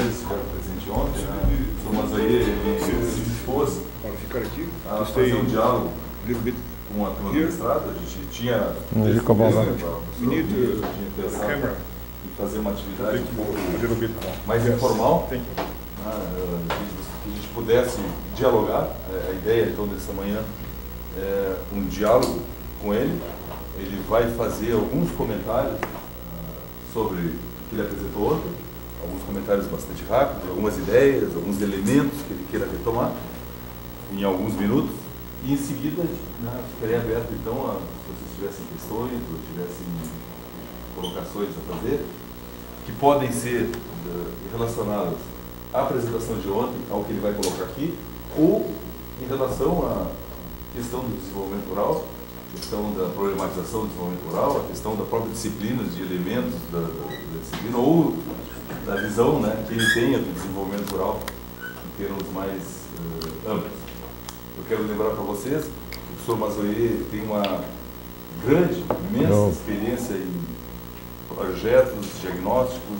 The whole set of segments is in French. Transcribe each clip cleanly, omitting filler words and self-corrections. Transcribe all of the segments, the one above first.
vocês estiveram presentes ontem, né? O Sr. Mazoie, ele se dispôs a fazer um diálogo com a turma do mestrado. A gente tinha pensado em fazer uma atividade um pouco mais informal, que a gente pudesse dialogar. A ideia, então, dessa manhã é um diálogo com ele. Ele vai fazer alguns comentários sobre o que ele apresentou ontem, alguns comentários bastante rápidos, algumas ideias, alguns elementos que ele queira retomar em alguns minutos. E em seguida, né, ficarei aberto, então, se vocês tivessem questões ou tivessem colocações a fazer, que podem ser relacionadas à apresentação de ontem, ao que ele vai colocar aqui, ou em relação à questão do desenvolvimento rural, a questão da problematização do desenvolvimento rural, a questão da própria disciplina, de elementos da disciplina, ou da visão, né, que ele tenha do desenvolvimento rural em termos mais amplos. Eu quero lembrar para vocês que o professor Mazoie tem uma grande, imensa experiência em projetos, diagnósticos,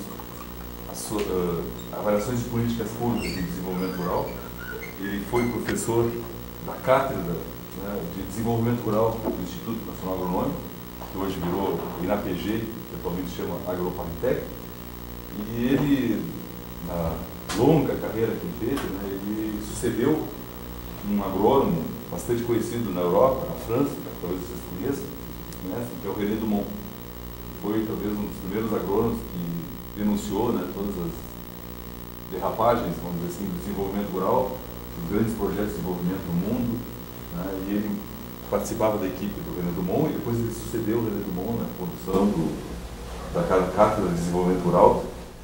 avaliações de políticas públicas de desenvolvimento rural. Ele foi professor da cátedra, né, de desenvolvimento rural do Instituto Nacional Agronômico, que hoje virou INAPG, que atualmente chama Agroparitec. E ele, na longa carreira que ele teve, né, ele sucedeu um agrônomo bastante conhecido na Europa, na França, talvez vocês conheçam, né, que é o René Dumont. Foi talvez um dos primeiros agrônomos que denunciou, né, todas as derrapagens, vamos dizer assim, do desenvolvimento rural, dos grandes projetos de desenvolvimento no mundo, né, e ele participava da equipe do René Dumont, e depois ele sucedeu o René Dumont na condução da Cátedra de Desenvolvimento Rural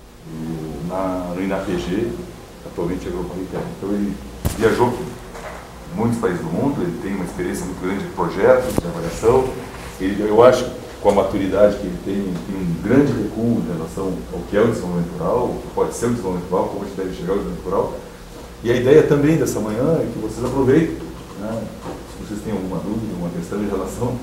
no INAPG, atualmente Agroparitec. Então ele viajou por muitos países do mundo, ele tem uma experiência muito grande de projetos, de avaliação. Eu acho, com a maturidade que ele tem um grande recuo em relação ao que é o desenvolvimento rural, o que pode ser o desenvolvimento rural, como a gente deve chegar ao desenvolvimento rural. E a ideia também dessa manhã é que vocês aproveitem, né, se vocês têm alguma dúvida, alguma questão em relação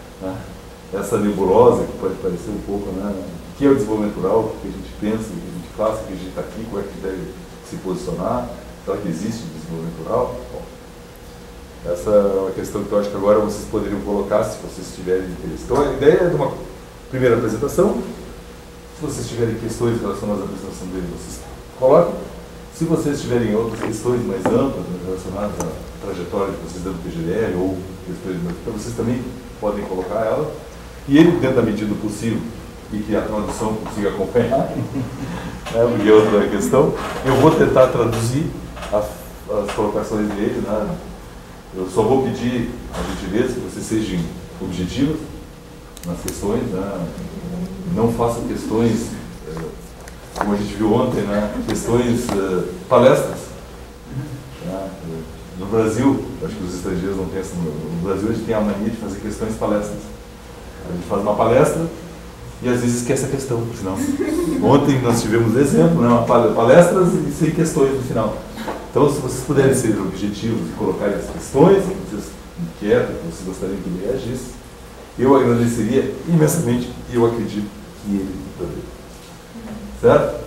a essa nebulosa que pode parecer um pouco, né, o que é o desenvolvimento rural, o que a gente pensa, o que a gente faz, o que a gente está aqui, como é que deve se posicionar, será que existe o desenvolvimento rural? Bom, essa é uma questão que eu acho que agora vocês poderiam colocar se vocês tiverem interesse. Então a ideia é de uma primeira apresentação. Se vocês tiverem questões relacionadas à apresentação dele, vocês colocam. Se vocês tiverem outras questões mais amplas, né, relacionadas à trajetória de vocês dentro do PGDL ou questões mais, então vocês também podem colocar ela. E ele, dentro da medida do possível, e que a tradução consiga acompanhar, porque é outra questão, eu vou tentar traduzir as colocações dele, né? Eu só vou pedir a gentileza que vocês sejam objetivos nas questões, né? Não façam questões, como a gente viu ontem, né? Questões, palestras. Né? No Brasil, acho que os estrangeiros não têm essa. No Brasil a gente tem a mania de fazer questões palestras. A gente faz uma palestra e às vezes esquece a questão, senão. Ontem nós tivemos exemplo, né? Palestras e sem questões no final. Então, se vocês puderem ser objetivos e colocarem as questões que vocês inquietam, que vocês gostariam que ele reagisse, eu agradeceria imensamente e eu acredito que ele também. Certo?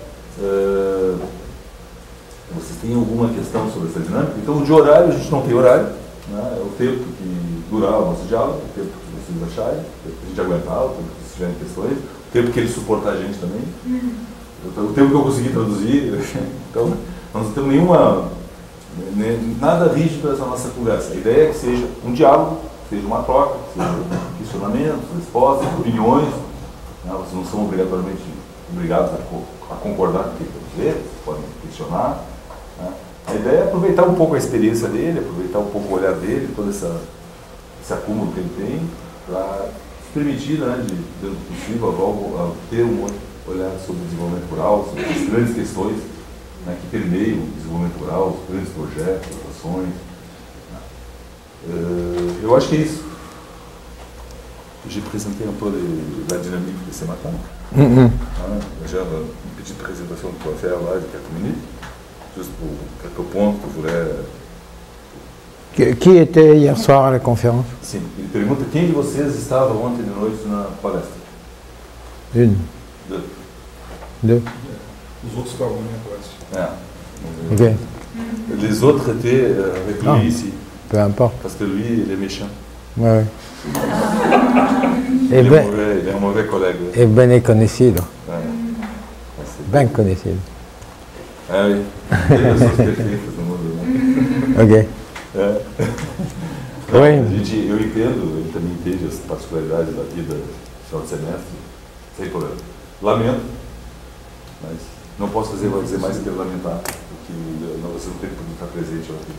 Vocês têm alguma questão sobre essa dinâmica? Então, de horário, a gente não tem horário, né? É o tempo que durar o nosso diálogo, o tempo que vocês acharem, o tempo que a gente aguentar, o tempo que vocês tiverem questões, o tempo que ele suportar a gente também, o tempo que eu conseguir traduzir. Então, nós não temos nada rígido nessa nossa conversa. A ideia é que seja um diálogo, seja uma troca, seja questionamentos, respostas, opiniões. Né? Vocês não são obrigatoriamente obrigados a concordar com o que eu vou dizer, vocês podem questionar. Né? A ideia é aproveitar um pouco a experiência dele, aproveitar um pouco o olhar dele, todo esse acúmulo que ele tem, para se permitir, né, dentro do possível, ter um olhar sobre o desenvolvimento rural, sobre as grandes questões, né, que permeiam o desenvolvimento rural, os grandes projetos, as ações. Eu acho que é isso. Je présenté un peu la dynamique de ce matin. Déjà, une petite présentation qu'on va faire là de 4 minutes, juste pour quelques points que je voulais. Qui était hier soir à la conférence? Sim, ele pergunta quem de vocês estava ontem de noite na palestra. Une. Deux. Deux. Os outros estavam na minha classe. Ok. Les autres étaient avec lui Ah. ici, Peu importe. parce que lui, il est méchant. Ouais, ouais. Il est mauvais, il est un mauvais collègue. es bem conhecido. Ouais. Ah, c'est- Bem conhecido. Ah oui, tem pessoas perfeitas no mundo, né? Ok. É. Oi. Eu entendo, ele também entende as particularidades da vida no final de semestre, sem problema. Lamento, mas não posso dizer mais que lamentar, porque você não tem que estar presente lá.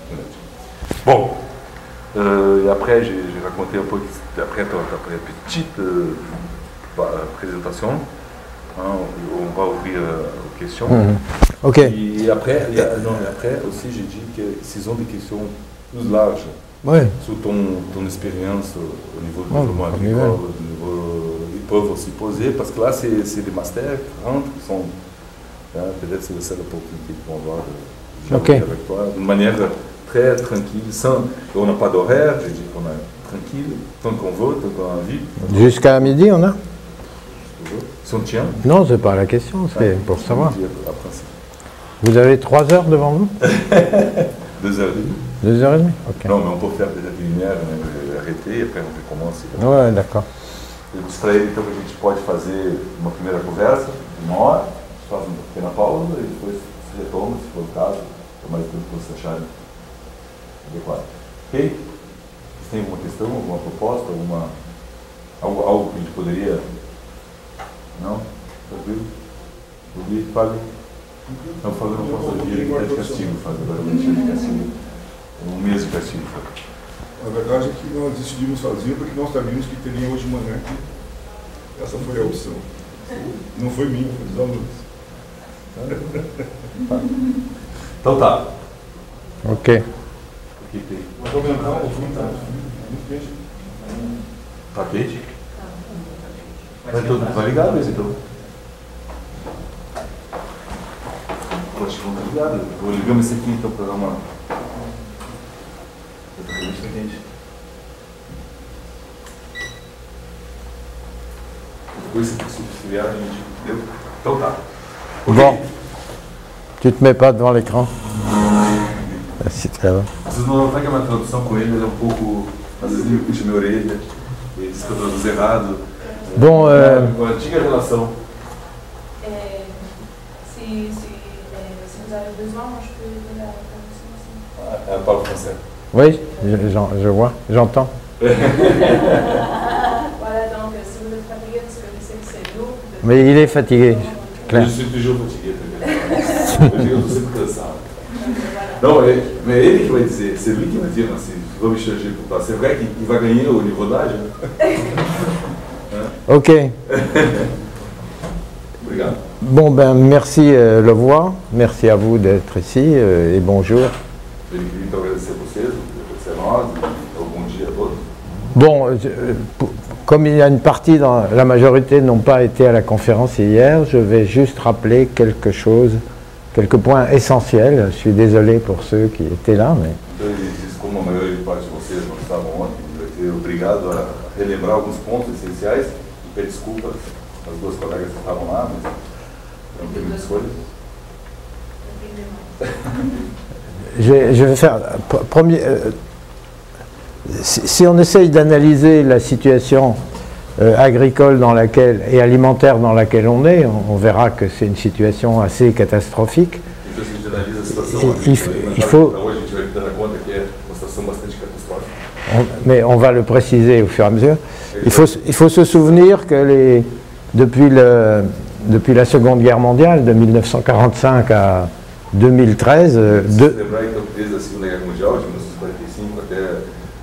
Bon, et après j'ai raconté un peu, après ta petite présentation, hein, on va ouvrir aux questions. Ok. Et après, après aussi j'ai dit que s'ils ont des questions plus larges, Ouais. sur ton expérience au niveau du Ouais, développement comme agricole, ils peuvent aussi poser, parce que là, c'est des masters qui rentrent, qui sont, peut-être c'est la seule opportunité qu'ils vont avoir de dialoguer avec toi, d'une manière très tranquille, sans, on n'a pas d'horaire, j'ai dit qu'on est tranquille, tant qu'on veut, tant qu'on a envie. Jusqu'à midi, on a? Si on tient. Non, c'est pas la question, c'est pour savoir. Après, Vous avez 3 heures devant vous? 2h30. 2h30? Ok. Non, mais on peut faire peut-être 1 heure, arrêter, et après on recommence. Ouais, d'accord. Eu disse para ele então que a gente pode fazer uma primeira conversa, de 1 hora, a gente faz uma pequena pausa e depois se retoma, se for o caso, ou mais tempo que vocês acharem adequado. Ok? Vocês têm alguma questão, alguma proposta, algo que a gente poderia... Não? Tranquilo? Ouvir? Fale. Não, falando não posso ouvir, ele está de castigo, faz agora eu vou deixar de castigo. 1 mês de castigo, faz. A verdade é que nós decidimos fazer porque nós sabíamos que teria hoje de manhã que essa foi a opção. Não foi minha, foi dos alunos. Então tá. Ok. O que tem? Mas ao aumentar o fundo está muito quente. Tá quente? Vai ligar, Luiz, então. Acho que vamos ligar. Vou ligar esse aqui então para dar uma. Está quente. Depois se vier a gente. Deu? Então tá. Bon. Tu te mets pas devant l'écran? Si, très bien. Vocês não notam que a minha tradução com ele é um pouco. Às vezes ele puxa minha orelha, ele diz que eu traduzo errado. Bon, Uma antiga relação. Si vous avez besoin, moi je peux donner la traduction aussi. Elle parle français. oui, je vois, j'entends. Voilà, donc si vous êtes fatigué parce que je sais que c'est lourd. Mais il est fatigué, clair. Je suis toujours fatigué. Eu estou sempre cansado. Não, mas é ele que vai dizer, c'est lui qui va dire, assim, vamos changer pour toi. C'est vrai qu'il va gagner au niveau d'âge. Ok. Obrigado. Bon, ben merci Levoix, merci à vous d'être ici et bonjour. Eu queria então agradecer a vocês, agradecer a nós, bom dia a todos. Bon, comme il y a une partie, dans la majorité n'ont pas été à la conférence hier, je vais juste rappeler quelque chose, quelques points essentiels. Je suis désolé pour ceux qui étaient là, mais... Então ele diz, como a maioria parte de vocês não estavam ontem, vai ser obrigado a relembrar alguns pontos essenciais, e pedir desculpas às duas colegas que estavam lá, mas não tem muita escolha. Je vais faire... Premier, si on essaye d'analyser la situation agricole dans laquelle, et alimentaire dans laquelle on est, on verra que c'est une situation assez catastrophique. Então, se a gente analisa a situação Il faut... hoje, a gente vai dar conta que é uma situação bastante catastrófica. Mais on va le préciser au fur et à mesure. Il faut se souvenir que depuis la Seconde Guerre mondiale, de 1945 à 2013, Lembrar então que desde a Segunda Guerra Mundial, de 1945 até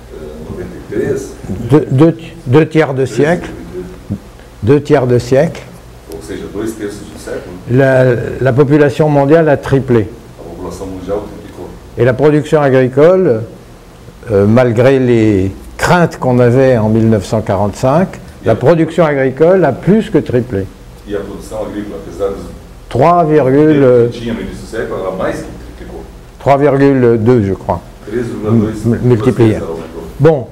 93, 2 tiers de siècle, ou seja, 2/3 do século, la population mondiale a triplé. a população mundial triplicou. Et la production agricole, malgré les craintes qu'on avait en 1945, la production agricole a plus que triplé. E a produção agrícola, apesar dos 3, que tinha no início do século, ela mais que triplicou. 3,2 je crois. 3,2 multiplié. Bon,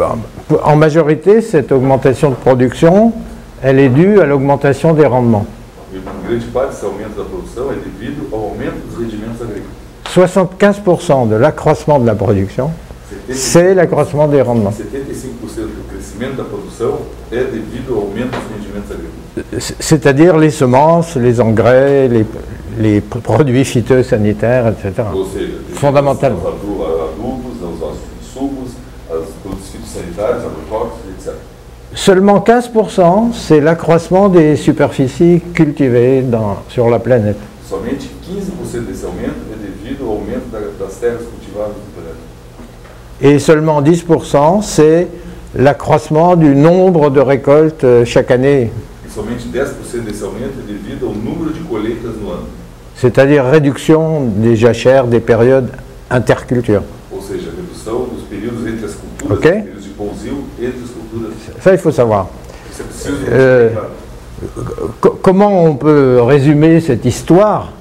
en majorité, cette augmentation de production, elle est due à l'augmentation des rendements. E grande parte desse aumento da produção é devido ao aumento dos rendimentos agrícolas. 75% de l'accroissement de la production, c'est l'accroissement des rendements. 75% do crescimento da produção é devido ao aumento dos rendimentos agrícolas. C'est-à-dire les semences, les engrais, les produits phytosanitaires, etc. Ou seja, Fondamentalement. Os adubos, os insumos, os produtos fitossanitários, agrotóxicos, etc. Seulement 15%, c'est l'accroissement des superficies cultivées sur la planète. Somente 15% desse aumento é devido ao aumento das terras cultivadas no planeta. Et seulement 10%, c'est l'accroissement du nombre de récoltes chaque année. E somente 10% desse aumento é devido ao número de colheitas no ano. C'est-à-dire réduction des jachères des périodes interculture. Ou seja, redução dos períodos entre as culturas, Ok. os períodos de pousio entre as culturas. Ça, il faut savoir. Isso é preciso bem claro. Comment on peut résumer cette histoire?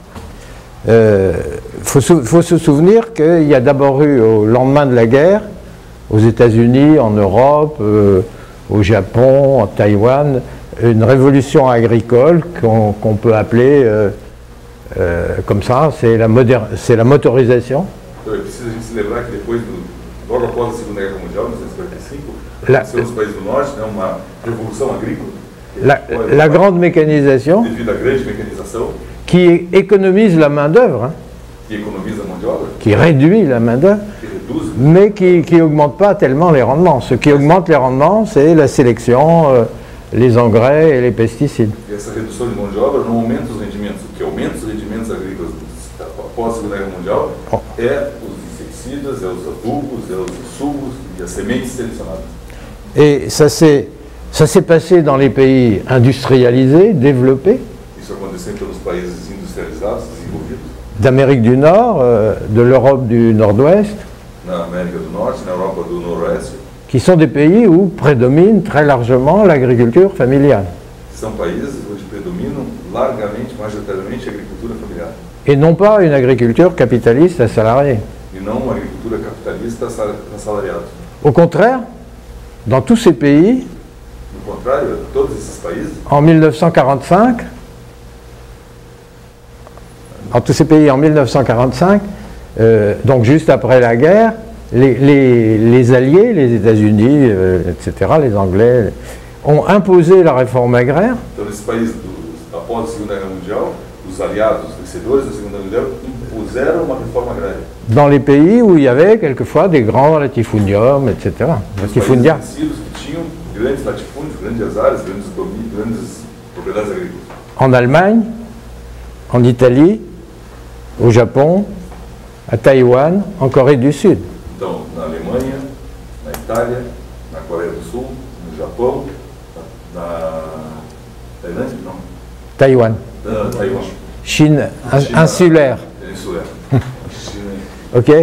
Faut se souvenir qu'il y a d'abord eu, au lendemain de la guerre, aux États-Unis, en Europe, au Japon, en Taïwan, une révolution agricole qu'on peut appeler comme ça, c'est la motorisation. Então é preciso a gente se lembrar que depois, logo após a Segunda Guerra Mundial, em 1945, La- aconteceu nos países do Norte, né, uma revolução agrícola. La grande mécanisation Devido à grande mecanização, qui économise la main-d'œuvre, hein, que economiza a mão de obra, qui réduit la main-d'œuvre, que reduz, mais qui n'augmente pas tellement les rendements. Ce qui augmente les rendements, c'est la sélection, les engrais et les pesticides. e essa redução de mão de obra não aumenta os rendimentos. O que aumenta os rendimentos agrícolas após a Segunda Guerra Mundial é os inseticidas, é os adubos, é os insumos e as sementes selecionadas. Et ça s'est passé dans les pays industrialisés, développés, Isso aconteceu pelos países industrializados, desenvolvidos, d'Amérique du Nord, de l'Europe du Nord-Ouest, na América do Norte, na Europa do Noroeste, qui sont des pays où prédomine très largement l'agriculture familiale. são países onde predominam largamente, majoritariamente, a agricultura familiar. Et non pas une agriculture capitaliste à salariés. E não uma agricultura capitalista assalariada. Au contraire, dans tous ces pays, No contrário, todos esses países, en 1945, donc juste après la guerre, les Alliés, les États-Unis, etc., les Anglais, ont imposé la réforme agraire então nesses países, após a Segunda Guerra Mundial, os aliados, os vencedores da Segunda Guerra Mundial, impuseram uma reforma agrária. dans les pays où il y avait quelquefois des grands latifundiums, etc. Os Latifundia. países vencidos que tinham grandes latifúndios, grandes áreas, grandes domínios, grandes propriedades agrícolas. En Allemagne, en Italie, au Japon, à Taïwan, en Corée du Sud. Então, na Alemanha, na Itália, na Coreia do Sul, no Japão, na Tailândia, não, Taïwan. na Taiwan, Chine Chine insulaire. Península. China. Ok.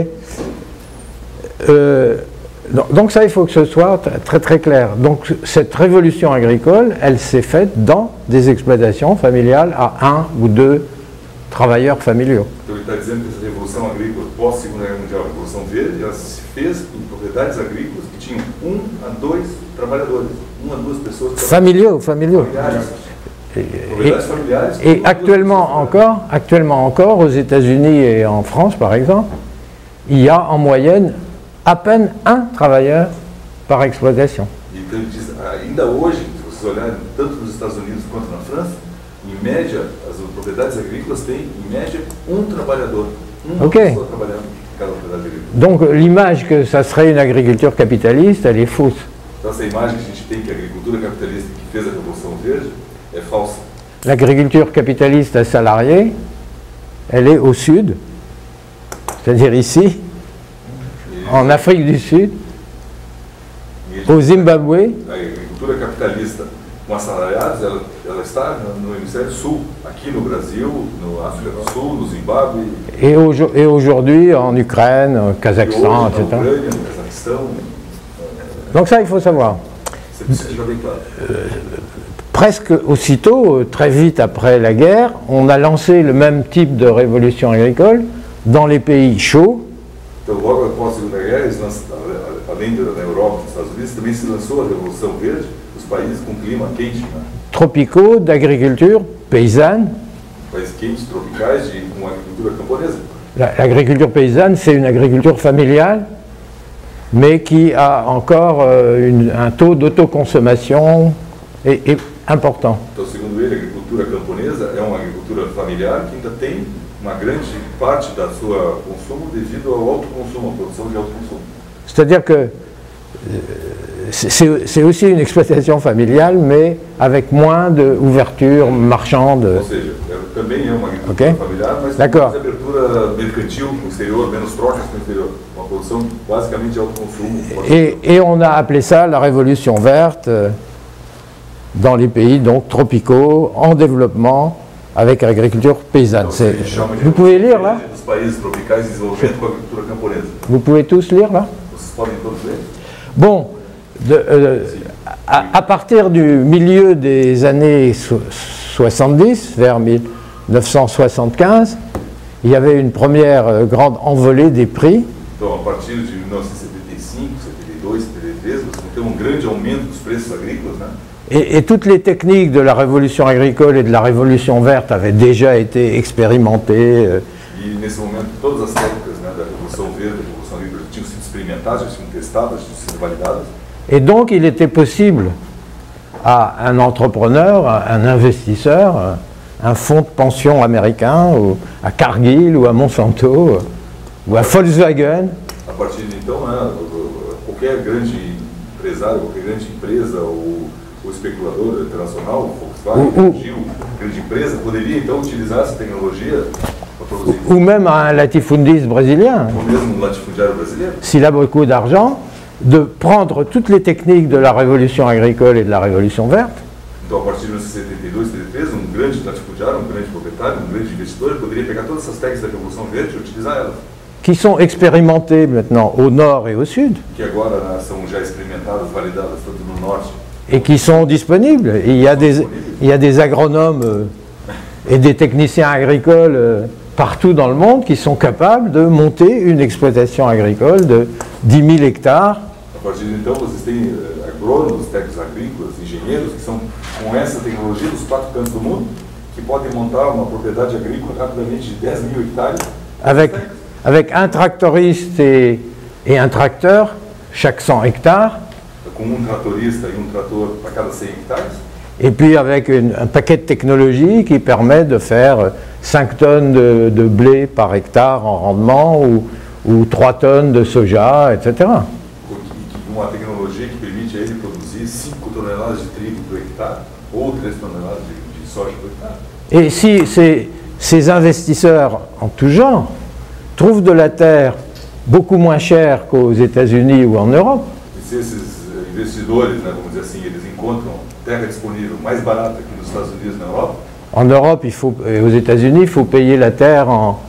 Donc ça, il faut que ce soit très très clair. Donc cette révolution agricole, elle s'est faite dans des exploitations familiales à 1 ou 2 travailleurs familiaux. Então ele está dizendo que essa revolução agrícola pós-Segunda Guerra Mundial, a Revolução Verde, ela se fez em propriedades agrícolas que tinham 1 a 2 trabalhadores, 1 a 2 pessoas Familiaux. familiares. Propriedades familiares. Et 1 a 2 actuellement encore, aux États-Unis et en France par exemple, il y a en moyenne à peine 1 travailleur par exploitation. Então ele diz, ainda hoje, se vocês olharem tanto nos Estados Unidos quanto na França, em média, as propriedades agrícolas têm, em média, 1 trabalhador. Uma Ok. pessoa trabalhando em cada propriedade agrícola. Donc l'image que ça serait une agriculture capitaliste, elle est fausse. Então essa imagem que a gente tem que a agricultura capitalista que fez a Revolução Verde é falsa. L'agriculture capitaliste à salariés, elle est au sud, c'est-à-dire ici, E, en Afrique du Sud, e au Zimbabwe, a agricultura capitalista com assalariados, ela está no hemisfério sul, aqui no Brasil, no África do Sul, no Zimbábue, et aujourd'hui en Ukraine, au e hoje Kazakhstan, na etc. Ucrânia, no Cazaquistão. Donc ça, il faut savoir. Você precisa deixar bem claro. Presque aussitôt, très vite après la guerre, on a lancé le même type de révolution agricole dans les pays chauds, Então, logo após a Segunda Guerra, além da Europa e dos Estados Unidos, também se lançou a Revolução Verde, os países com clima quente, né? tropicaux, d'agriculture paysanne. países quentes, tropicais, com agricultura camponesa. L'agriculture paysanne, c'est une agriculture familiale, mais qui a encore un taux d'autoconsommation important. Então, segundo ele, a agricultura camponesa é uma agricultura familiar que ainda tem uma grande parte da sua consumo devido ao autoconsumo, à produção de autoconsumo. C'est-à-dire que c'est aussi une exploitation familiale, mais avec moins d'ouverture marchande. Ou seja, também é uma agricultura familiar, mas com mais abertura mercantil no exterior, menos trocas no exterior. Uma produção basicamente de autoconsumo. Et on a appelé ça la révolution verte dans les pays donc tropicaux, en développement, avec l'agriculture paysanne. Vous pouvez lire là? Vous pouvez tous lire là? Bon, à partir du milieu des années 70, vers 1975, il y avait une première grande envolée des prix. Donc, à partir de 1975, 72, 73, vous avez un grand aumento dos preços agrícolas, né? Et toutes les techniques de la révolution agricole et de la révolution verte avaient déjà été expérimentées. E nesse momento, todas as técnicas, né, da revolução verde, da revolução agrícola tinham sido experimentadas, já tinham testadas, tinham sido validadas. Et donc, il était possible à un entrepreneur, à un investisseur, un fonds de pension américain, ou à Cargill, ou à Monsanto, ou à Volkswagen. A partir de então, né, qualquer grande empresário, qualquer grande empresa, o especulador internacional, o Volkswagen, grande empresa, poderia então utilizar essa tecnologia para produzir. Ou même un latifundiste brésilien, Ou mesmo um latifundiário brasileiro. s'il a beaucoup d'argent, de prendre toutes les techniques de la révolution agricole et de la révolution verte. Então, a partir de 1972, 73, um grande latifundiário, um grande proprietário, um grande investidor poderia pegar todas essas técnicas da revolução verde e utilizar elas. Qui sont expérimentées maintenant au nord et au sud, Que agora, né, são já experimentadas, validadas tanto no norte. et qui sont disponibles. Il y a des agronomes et des techniciens agricoles partout dans le monde qui sont capables de monter une exploitation agricole de 10 000 hectares. A partir de então, vocês têm agrônomos, técnicos agrícolas, engenheiros que são com essa tecnologia dos 4 cantos do mundo, que podem montar uma propriedade agrícola rapidamente de 10 000 hectares. Avec un tractoriste et un tracteur, chaque 100 hectares. Com um tratorista e um trator para cada 100 hectares. Et puis avec un paquet de technologies qui permet de faire 5 tonnes de blé par hectare en rendement ou 3 tonnes de soja, etc. Uma tecnologia que permite a ele produzir 5 toneladas de trigo por hectare ou 3 toneladas de soja por hectare. Et si ces investisseurs en tout genre trouvent de la terre beaucoup moins chère qu'aux États-Unis ou en Europe, E se esses investidores, né, vamos dizer assim, eles encontram terra disponível mais barata que nos Estados Unidos e na Europa. En Europe et aux États-Unis, il faut payer la terre en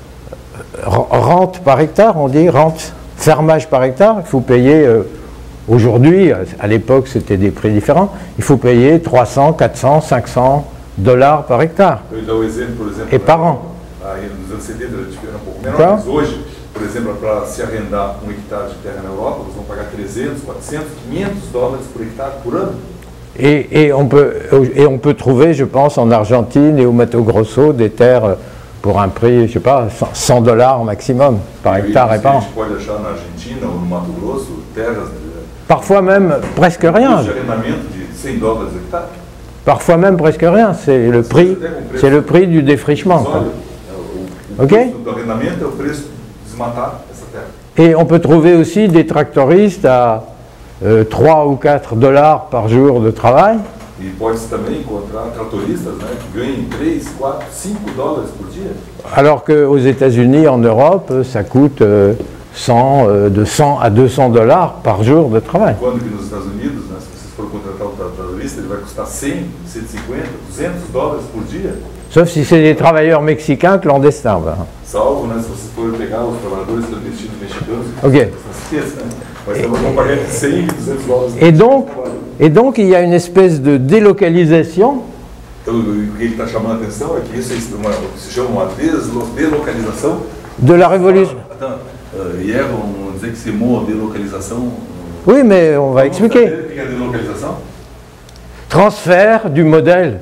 rente par hectare, on dit, rente, fermage par hectare. Il faut payer, aujourd'hui, à l'époque c'était des prix différents, il faut payer 300, 400, 500 $ par hectare. Eu dou exemplo, por exemplo, Et par an. Aí nos anos 70 era um pouco menor, mas hoje, por exemplo, para se arrendar 1 hectare de terra na Europa, vocês vão pagar 300, 400, 500 $ por hectare por ano. Et on peut trouver, je pense, en Argentine et au Mato Grosso, des terres pour un prix, je ne sais pas, 100 $ maximum par hectare et par an. A gente pode achar na Argentina ou no Mato Grosso terras Parfois même presque rien. de arrendamento de 100 $ hectare. Parfois même presque rien. C'est le prix du défrichement. Quoi. O preço do arrendamento é o preço de desmatar essa terra. Et on peut trouver aussi des tractoristes à 3 ou 4 $ par jour de travail. E pode-se também encontrar tratoristas, né, que ganham 3, 4, 5 $ por dia. Alors qu'aux États-Unis, en Europe, ça coûte de 100 à 200 $ par jour de travail. Quando que nos Estados Unidos, né, se vocês forem contratar um tratorista, ele vai custar 100, 150, 200 $ por dia. Sauf si c'est des travailleurs mexicains clandestins. Ben. Salvo, né, se vocês forem pegar os trabalhadores clandestinos mexicanos, Ok. mas estamos pagando 100 e 200 $. Et donc, il y a une espèce de délocalisation. Então, o que ele está chamando a atenção é que isso é o que se chama uma delocalização. De la révolution. Então, vamos dizer que esse mot delocalização. Oui, mais on va expliquer. O que é delocalização? Transfert du modèle.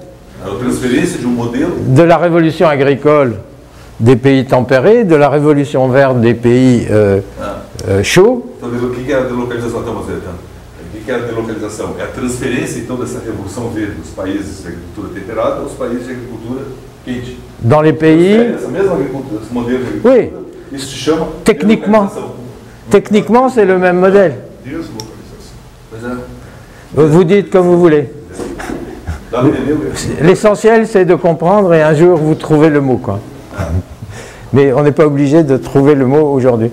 A transferência de modelo de la révolution agricole des pays tempérés, de la révolution verte des pays chauds. Então, o que é a delocalização? Então, você, então, o que é a delocalização? É a transferência, então, dessa revolução verde dos países de agricultura temperada aos países de agricultura quente. Dans les pays... Essa mesma agricultura, esse modelo de agricultura, Oui. isso se chama Techniquement. delocalização. Techniquement, c'est le même modèle. Deslocalização. Pois é. Vous dites comme vous voulez. Dá pra entender? L'essentiel, c'est de comprendre et un jour vous trouvez le mot, quoi. Mais on n'est pas obligé de trouver le mot aujourd'hui.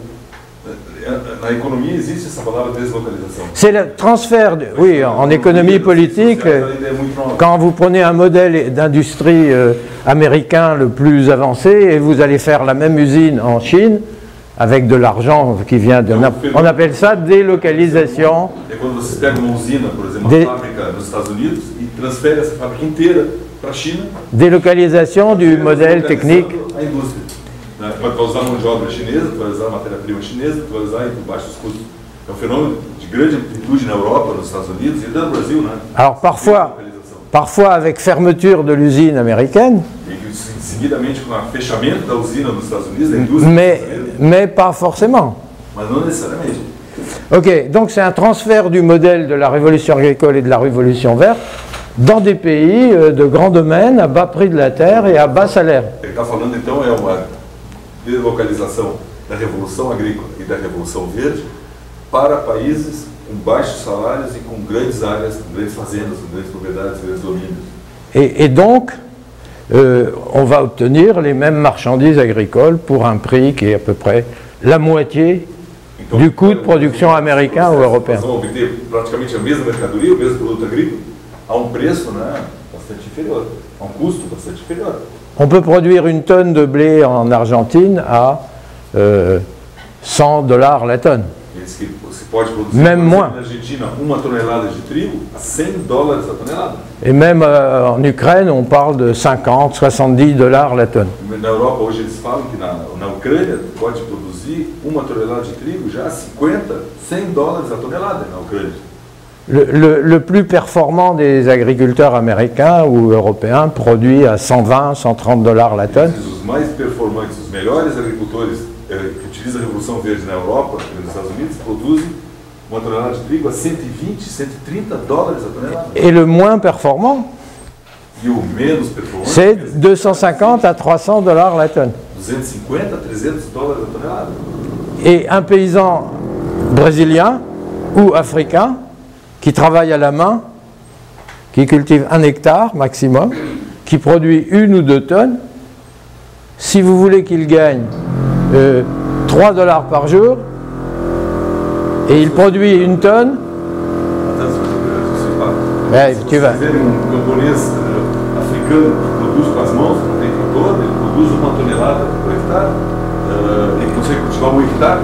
Na economia existe essa palavra deslocalização. C'est le transfert, oui, en économie politique, quand vous prenez un modèle d'industrie américain le plus avancé et vous allez faire la même usine en Chine, avec de l'argent qui vient de... On appelle ça délocalisation. É quando vocês pegam uma usina, por exemplo, uma fábrica nos Estados Unidos e transferem essa fábrica inteira para a China. Délocalisation du modèle technique. A indústria. Né? Tu vai usar mão de obra chinesa, tu vai usar matéria-prima chinesa, tu vai usar por baixos custos. É um fenômeno de grande amplitude na Europa, nos Estados Unidos e até no Brasil, né? Alors parfois avec fermeture de l'usine américaine, E seguidamente com o fechamento da usina nos Estados Unidos, da indústria. mais pas forcément. Mas não necessariamente. Ok, donc c'est un transfert du modèle de la révolution agricole et de la révolution verte dans des pays de grands domaines, à bas prix de la terre et à bas salaire. Ele está falando então é uma delocalização da revolução agrícola e da revolução verde para países com baixos salários e com grandes áreas, com grandes fazendas, com grandes propriedades, grandes domínios. Et donc, on va obtenir les mêmes marchandises agricoles pour un prix qui est à peu près la moitié du coût de production américain ou européen. Nós vamos obter praticamente a mesma mercadoria, o mesmo produto agrícola, a um preço, né, bastante inferior, a um custo bastante inferior. On peut produire une tonne de blé en Argentine à $100 la tonne. Diz que você pode produzir, Même por exemplo, moins. na Argentina, 1 tonelada de trigo a $100 a tonelada. Et même en Ukraine, on parle de 50, $70 la tonne. Na Europa, hoje, eles falam que na Ucrânia pode produzir 1 tonelada de trigo já a $50, $100 a tonelada na Ucrânia. Le plus performant des agriculteurs américains ou européens produit à 120, $130 la tonne. Os mais performantes, os melhores agricultores que utilizam a Revolução Verde na Europa e nos Estados Unidos produzem 1 tonelada de trigo a $120, $130 a tonelada. Et le moins performant, E o menos performante, c'est 250 à $300 la tonne. 250 a $300 a tonelada. Et un paysan brésilien ou africain qui travaille à la main, qui cultive 1 hectare maximum, qui produit 1 ou 2 tonnes, si vous voulez qu'il gagne $3 par jour, et il produit 1 tonne, Se tu vas. vocês verem camponês africano que produz com as mãos, no tempo todo, ele produz 1 tonelada por hectare, ele consegue cultivar 1 hectare.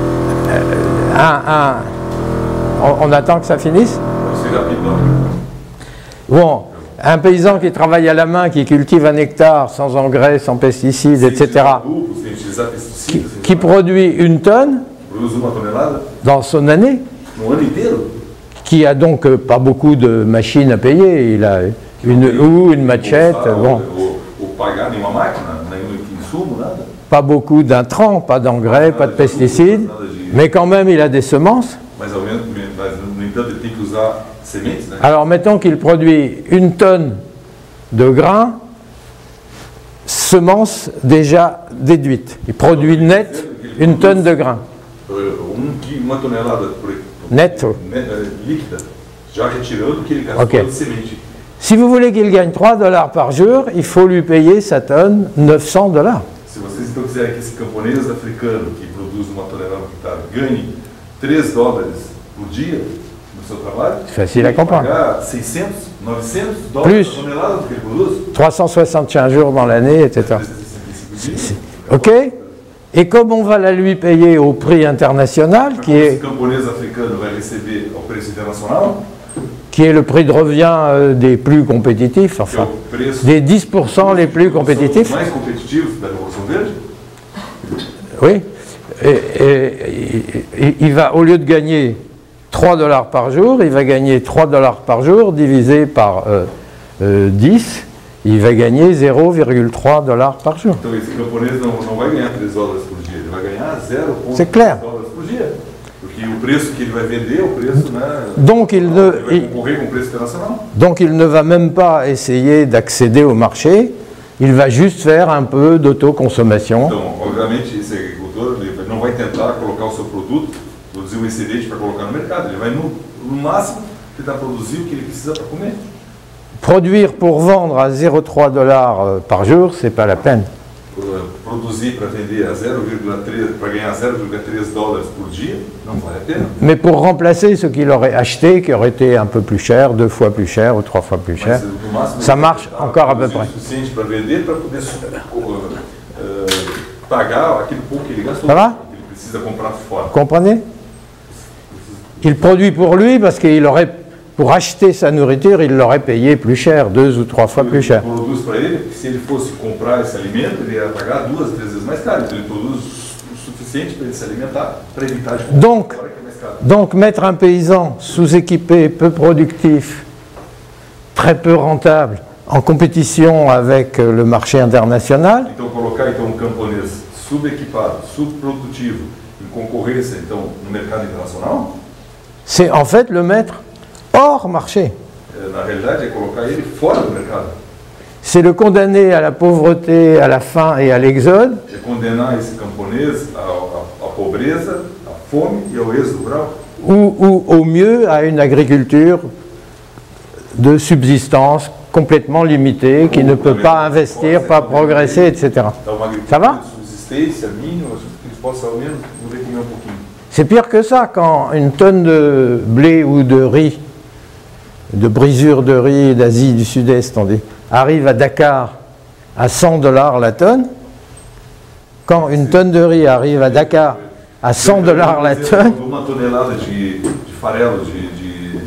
on attend que ça finisse. C'est rapide, non? Bon, un paysan qui travaille à la main, qui cultive 1 hectare sans engrais, sans pesticides, etc., qui produit 1 tonne Produz 1 tonelada dans son année, no ano inteiro. qui a donc pas beaucoup de machines à payer, il a une houe, une machette, bon, Ou pagar nenhuma máquina, nenhum insumo, nada. pas beaucoup d'intrants, pas d'engrais, pas de pesticides, mais quand même il a des semences. Mas, no entanto, ele tem que usar sementes, né? Alors mettons qu'il produit 1 tonne de grains, semences déjà déduites. Il produit net 1 tonne de grains. 1 tonelada Net. líquida, já retirando o que ele gastou Ok. de semente. Si vous voulez qu'il gagne $3 par jour, il faut lui payer sa tonne $900. Se vocês então quiserem que esse camponês africano que produz 1 tonelada por hectare ganhe $3 por dia no seu trabalho, Facile à comprendre. pagar $600, $900 Plus. a tonelada do que ele produz, 365 jours dans l'année, etc. 365 dias. Ok? Et comme on va la lui payer au prix international, Esse camponês africano vai receber ao preço internacional, qui est le prix de revient des plus compétitifs, que é enfin, o preço des 10% les plus são os compétitifs, mais competitivos da Revolução Verde, oui, et il va, au lieu de gagner $3 par jour, il va gagner $3 par jour divisé par 10, il va gagner 0,3 $ par jour. Então esse camponês não vai ganhar 3 dólares por dia, ele vai ganhar 0,3 C'est clair. dólares por dia. Porque o preço que ele vai vender é o preço, né? Donc il ne, Ele vai concorrer com o preço internacional. donc il ne va même pas essayer d'accéder au marché, il va juste faire un peu d'autoconsommation. Então, obviamente, esse agricultor ele não vai tentar colocar o seu produto, produzir um excedente para colocar no mercado. Ele vai, no máximo, tentar produzir o que ele precisa para comer. Produire pour vendre à 0,3 $ par jour, c'est pas la peine. Produzir para vender a 0,3, para ganhar 0,3 dólares por dia, não vale a pena. Mais pour remplacer ce qu'il aurait acheté, qui aurait été un peu plus cher, 2 fois plus cher ou 3 fois plus cher, Mas, no máximo, ça ele marche vai encore à peu produzir près. o suficiente para vender, para poder pagar aquele pouco que ele gastou. Ça va? Ele precisa comprar fora. Vous comprenez? Il produit pour lui parce qu'il aurait, pour acheter sa nourriture, il l'aurait payé plus cher, 2 ou 3 fois plus cher. Ele produz para ele, porque se ele fosse comprar esse alimento, ele ia pagar 2, 3 vezes mais caro. Então ele produz o suficiente para ele se alimentar, para evitar de comprar Donc, fora, que é mais caro. Donc mettre un paysan sous-équipé, peu productif, très peu rentable, en compétition avec le marché international, Então colocar então um camponês subequipado, subprodutivo, em concorrência então no mercado internacional, c'est en fait le mettre hors marché. na realidade é colocar ele fora do mercado. C'est le condamner à la pauvreté, à la faim et à l'exode, É condenar esse camponês à pobreza, à fome e ao êxodo rural. ou au mieux à une agriculture de subsistance complètement limitée, qui ne peut pas investir, pas progresser, etc. Então uma Ça va? agricultura de subsistência mínima, que eles possam ao menos poder comer um pouquinho. C'est pire que ça, quand une tonne de blé ou de riz, de brisure de riz d'Asie du Sud-Est, on dit, arrive à Dakar à 100 $ la tonne. Quand une tonne de riz arrive à Dakar à 100 $ la tonne, Uma tonelada de farelo, de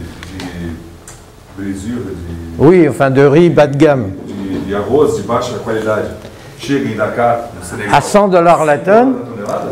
brisure, oui, enfin de riz bas de gamme, de arroz de baixa qualidade, chega em Dakar, no Senegal, à 100 $ la tonne, tonelada,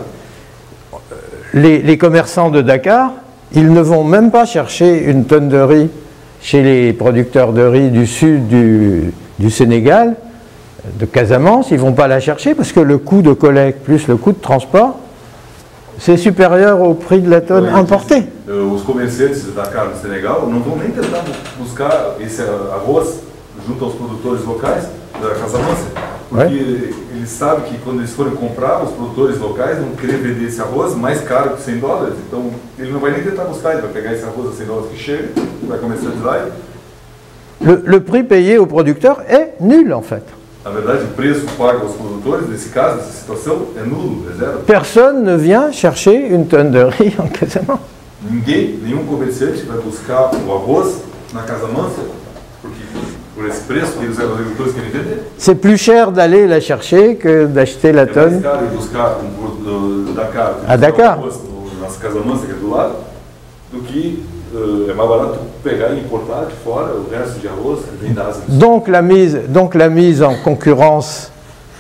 les commerçants de Dakar, ils ne vont même pas chercher une tonne de riz chez les producteurs de riz du sud du Sénégal, de Casamance, ils ne vont pas la chercher parce que le coût de collecte plus le coût de transport, c'est supérieur au prix de la tonne importée. Os comerciantes de Dakar, no Senegal, não vão nem tentar buscar esse arroz junto aos produtores locais da Casamance, porque eles sabem que quando eles forem comprar, os produtores locais vão querer vender esse arroz mais caro que 100 $, então ele não vai nem tentar buscar, ele vai pegar esse arroz a 100 $ que chega, vai começar de lá e, Le prix payé au producteur est nul en fait. na verdade, o preço pago aos produtores, nesse caso, nessa situação, é nulo, é zero. Personne ne vient chercher une tonne de riz en Casamance. Ninguém, nenhum comerciante vai buscar o arroz na Casamance, porque por esse preço que os agricultores querem vender. C'est plus cher d'aller la chercher que d'acheter la É mais tonne. caro ir buscar do Dakar, A Dakar? nas Casamance, que é do lado, do que é mais barato pegar e importar de fora o resto de arroz que vem da Ásia. Donc la mise en concurrence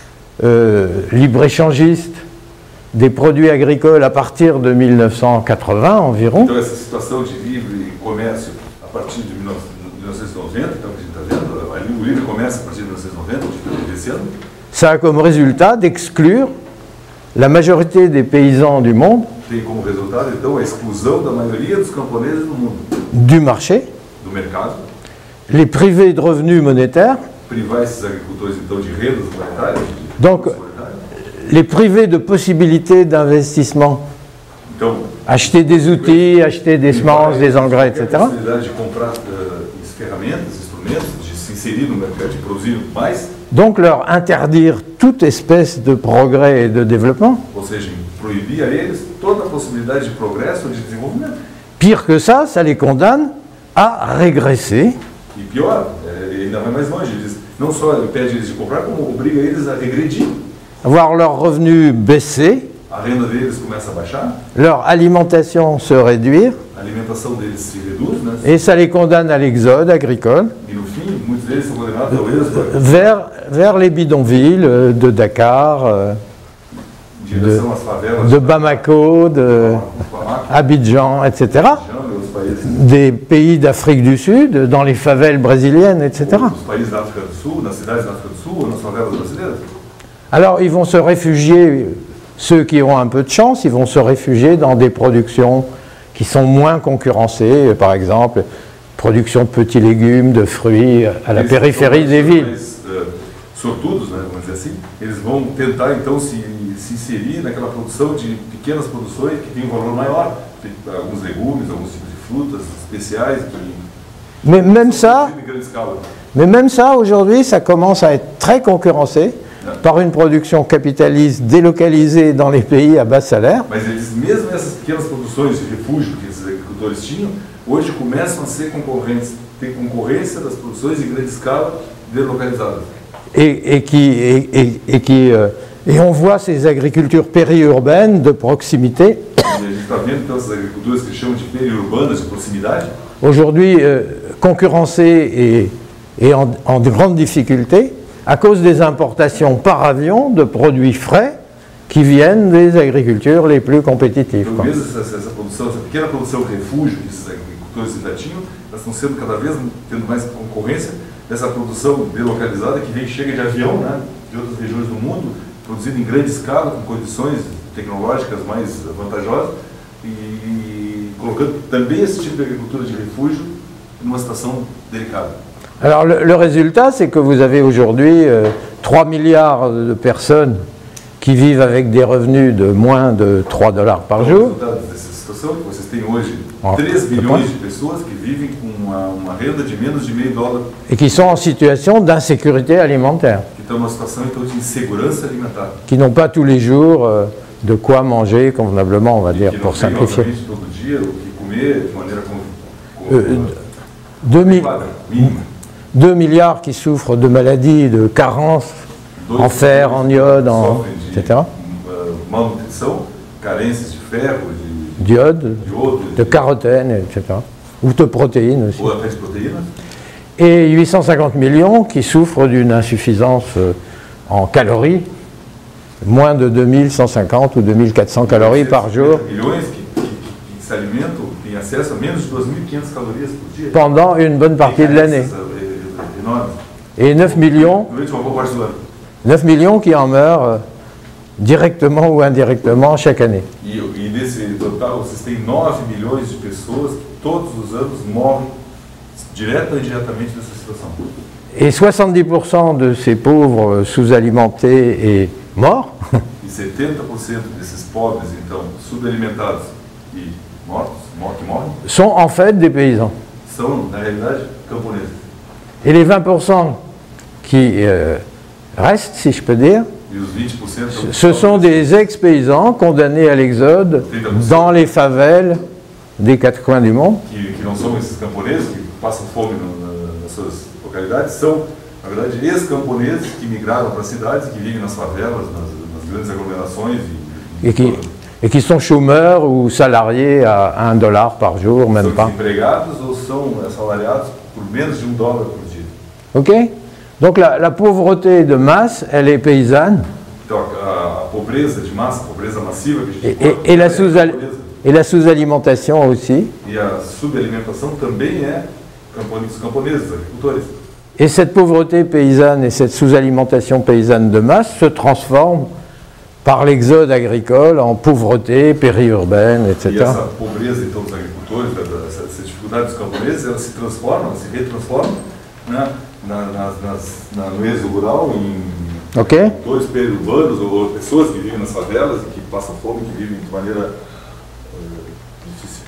libre-échangiste des produits agricoles à partir de 1980 environ, Então essa situação de livre comércio a partir de 1990, então que a gente está vendo, ali o livre comércio a partir de 1990, desse ano, ça a comme résultat d'exclure la majorité des paysans du monde tem como resultado então a exclusão da maioria dos camponeses do mundo, du marché, do mercado, les privés de revenus monétaires, privar esses agricultores então de rendas monetárias, de Donc, rendas monetárias. les privés de possibilités d'investissement, Então, acheter des outils, acheter des semences, des engrais, a etc. possibilidade de comprar ferramentas, instrumentos, de se inserir no mercado, de produzir mais, Donc leur interdire toute espèce de progrès et de développement. ou seja, proibir a eles toda a possibilidade de progresso ou de desenvolvimento. Pire que ça les condamne à régresser. E pior, ainda vai mais longe, ele diz, não só impede eles de comprar, como obriga eles a regredir. Voir leurs revenus baisser, A renda deles começa a baixar, leur alimentation se réduire, a alimentação deles se reduz, né? et ça les condamne à l'exode agricole E no fim, muitos deles são condenados ao êxodo, vers les bidonvilles de Dakar, em direção às favelas de Bamako, de Bamako, Abidjan, etc. Abidjan, des pays d'Afrique du Sud, dans les favelles brésiliennes, etc. Os países da África do Sul, nas cidades da África do Sul ou nas favelas brasileiras. Alors ils vont se réfugier, ceux qui ont un peu de chance, ils vont se réfugier dans des productions qui sont moins concurrencées, par exemple, production de petits légumes, de fruits, à la périphérie des villes. Sortudos, né, vamos dizer assim, eles vão tentar então se inserir naquela produção de pequenas produções que tem um valor maior, alguns legumes, alguns tipos de frutas especiais Mais même ça, de grande escala. mais même ça aujourd'hui, ça commence à être très concurrencé par une production capitaliste délocalisée dans les pays à bas salaire. Mas eles, mesmo essas pequenas produções de refúgio que esses agricultores tinham, hoje começam a ser concorrentes, ter concorrência das produções de grande escala delocalizadas. Et on voit ces agricultures périurbaines de proximité. E a gente está vendo então essas agriculturas que chamam de periurbanas, de proximidade, Aujourd'hui concurrencées et en grande difficulté à cause des importations par avion de produits frais qui viennent des agricultures les plus compétitives. então mesmo essa produção, essa pequena produção de refúgio que esses agricultores ainda tinham, elas estão sendo cada vez tendo mais concorrência dessa produção delocalizada que vem, chega de avião, né, de outras regiões do mundo, produzido em grande escala, com condições tecnológicas mais vantajosas e colocando também esse tipo de agricultura de refúgio numa situação delicada. Alors le résultat, c'est que vous avez aujourd'hui 3 milliards de personnes qui vivent avec des revenus de moins de 3 $ par O jour. resultado dessa situação que vocês têm hoje, Ó, 3 depois. milhões de pessoas que vivem com uma renda de menos de $0,5, Et qui sont en situation d'insécurité alimentaire, que estão numa situação então de insegurança alimentar. qui n'ont pas tous les jours de quoi manger convenablement, on va dire, Que não pour tem, simplifier. obviamente, todo dia o que comer de maneira 2 milliards qui souffrent de maladies, de carences en fer, en iode, etc. Malnutrição, carências de ferro, D'iode, de iodo, de carotène, etc. Ou de protéines aussi. ou até de proteínas. Et 850 millions qui souffrent d'une insuffisance en calories, moins de 2150 ou 2400 calories par jour 150 milhões que se alimentam, têm acesso a menos de 2.500 calorias por dia. pendant une bonne partie de l'année. Enormes. Et 9 millions, Durante uma boa parte do ano. 9 millions qui en meurent directement ou indirectement chaque année. E nesse total, vocês têm 9 milhões de pessoas que todos os anos morrem direta ou indiretamente dessa situação. Et 70% de ces pauvres sous-alimentés et morts E 70% desses pobres, então, subalimentados e que morrem, sont en fait des paysans. são, na realidade, camponeses. Et les 20% qui restent, si je peux dire, E os 20% ce sont des ex-paysans condamnés à l'exode dans les favelles des quatre coins du monde. que não são esses camponeses que passam fome nas suas localidades, são, na verdade, ex-camponeses que migraram para as cidades, que vivem nas favelas, nas grandes aglomerações Et qui sont chômeurs ou salariés à 1 $ par jour, même são pas. desempregados ou são assalariados por menos de $1 por dia. Ok? Donc la pauvreté de masse, elle est paysanne. Então, a pobreza de massa, a pobreza massiva que a gente Et la sous-alimentation aussi. E a subalimentação também é dos camponeses, agricultores. Et cette pauvreté paysanne et cette sous-alimentation paysanne de masse se transforment par l'exode agricole en pauvreté périurbaine, E etc. essa pobreza, então, dos agricultores, essa dificuldade dos camponeses, ela se transforma, se retransforma, né, no êxodo rural em Ok? agricultores periurbanos ou pessoas que vivem nas favelas e que passam fome, que vivem de maneira difícil.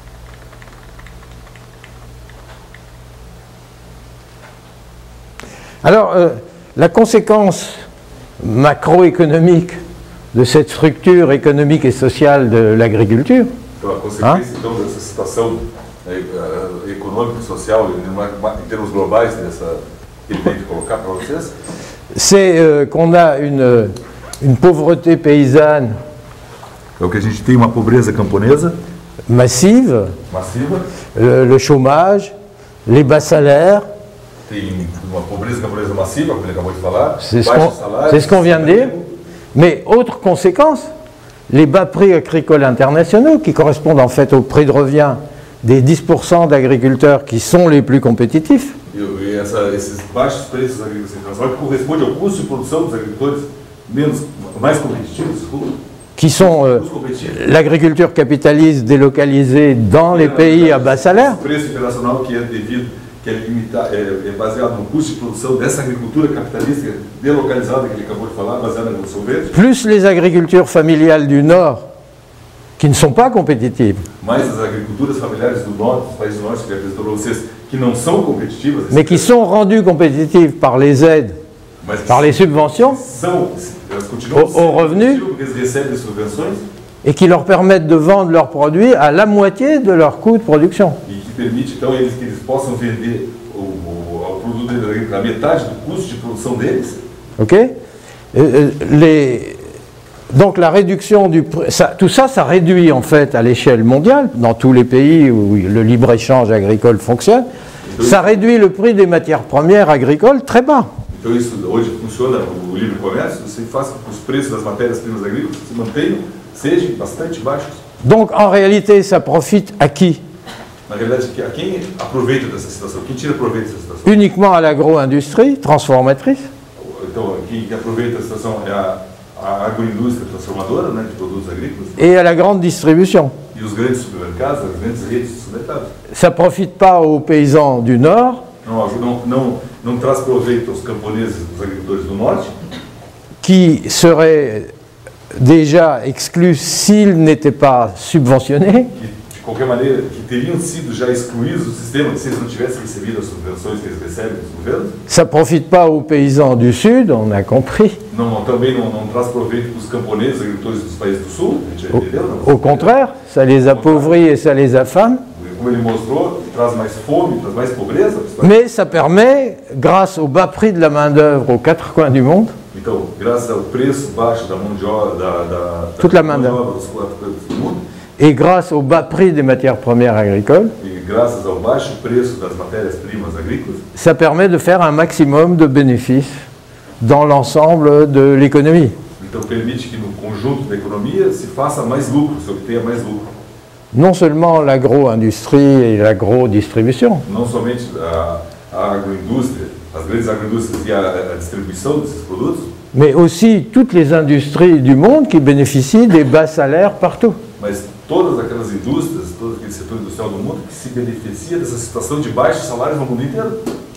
Alors, la conséquence macroéconomique de cette structure économique et sociale de l'agriculture, Então, a consequência, então, dessa situação econômica e social, em termos globais, que ele tem de colocar para vocês, c'est qu'on a une pauvreté paysanne é o que a gente tem uma pobreza camponesa massive, massiva, le chômage, les bas salaires, tem uma pobreza camponesa massiva, como ele acabou de falar, c'est baixos salários, ce qu'on vient de dire. Mais autre conséquence, les bas prix agricoles internationaux qui correspondent en fait au prix de revient des 10% d'agriculteurs qui sont les plus compétitifs, Esses baixos preços agrícolas internacionais correspondem ao custo de produção dos agricultores mais competitivos, qui sont l'agriculture capitaliste délocalisée dans les pays à bas salaire, O preço internacional que é devido, que é limitado, é baseado no custo de produção dessa agricultura capitalista delocalizada que ele acabou de falar, baseada na Revolução Verde, plus les agricultures familiales du Nord, qui ne sont pas compétitives, mais as agriculturas familiares do norte, dos países do norte, que apresentou para vocês, que não são competitivas, mais qui sont rendues compétitives par les aides, mas que par les subventions, elas continuam au revenu, porque eles recebem subvenções et qui leur permettent de vendre leurs produits à la moitié de leur coût de production. e que permite então que eles possam vender o produto deles a metade do custo de produção deles. Ok? Donc la réduction du prix, tout ça, ça réduit en fait à l'échelle mondiale, dans tous les pays où le libre-échange agricole fonctionne, ça réduit le prix des matières premières agricoles très bas. Então isso hoje funciona o livre comércio, você faz com que os preços das matérias-primas agrícolas se mantenham, sejam bastante baixos. Donc en réalité, ça profite à qui? Na realidade, a quem aproveita dessa situação? Quem tira proveito dessa situação? Uniquement à l'agro-industrie transformatrice, Então, quem aproveita a situação é a agroindústria transformadora, né, de produtos agrícolas, et à la grande distribution. e os grandes supermercados, as grandes redes de supermercados. Ça ne profite pas aux paysans du Nord, Não traz proveito aos camponeses, aos agricultores do norte, qui seraient déjà exclus s'ils n'étaient pas subventionnés, que de qualquer maneira, que teriam sido já excluídos do sistema se eles não tivessem recebido as subvenções que eles recebem dos governos. ça ne profite pas aux paysans du Sud, on a compris. Também não traz proveito para os camponeses, agricultores dos países do sul, a gente já entendeu, não? Au contraire, ça les appauvrit et ça les affame, Como ele mostrou, traz mais fome, traz mais pobreza. mais ça permet, grâce au bas prix de la main-d'œuvre aux quatre coins du monde, Então, graças ao preço baixo da mão de obra, Toute la main-d'œuvre. dos quatro cantos do mundo, et grâce au bas prix des matières premières agricoles, e graças ao baixo preço das matérias-primas agrícolas, ça permet de faire un maximum de bénéfices dans l'ensemble de l'économie. então permite que no conjunto da economia se faça mais lucro, se obtenha mais lucro. Non seulement l'agro-industrie et l'agro-distribution, Não somente a agroindústria, as grandes agroindústrias e a distribuição desses produtos, mais aussi toutes les industries du monde qui bénéficient des bas salaires partout. mas todas aquelas indústrias, todo aquele setor industrial do mundo que se beneficia dessa situação de baixos salários no mundo inteiro.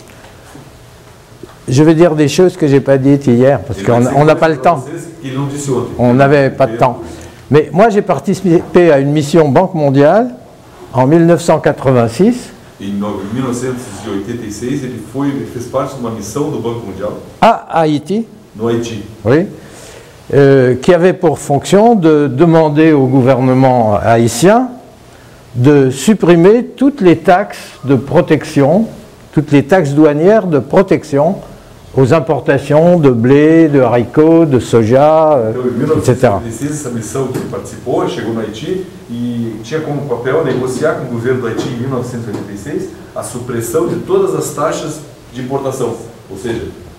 Je vais dire des choses que je n'ai pas dites hier, parce qu'on n'a pas le temps. On n'avait pas de temps. Mais moi, j'ai participé à une mission Banque mondiale en 1986 Em 1986, ele fez parte de uma missão do Banco Mundial à Haïti, no Haiti, oui, qui avait pour fonction de demander au gouvernement haïtien de supprimer toutes les taxes de protection, toutes les taxes douanières de protection aux importations de blé, de haricots, de soja, Então, em etc. 1986, essa missão que ele participou, chegou no Haiti e tinha como papel negociar com o governo do Haiti em 1986 a supressão de todas as taxas de importação, ou seja,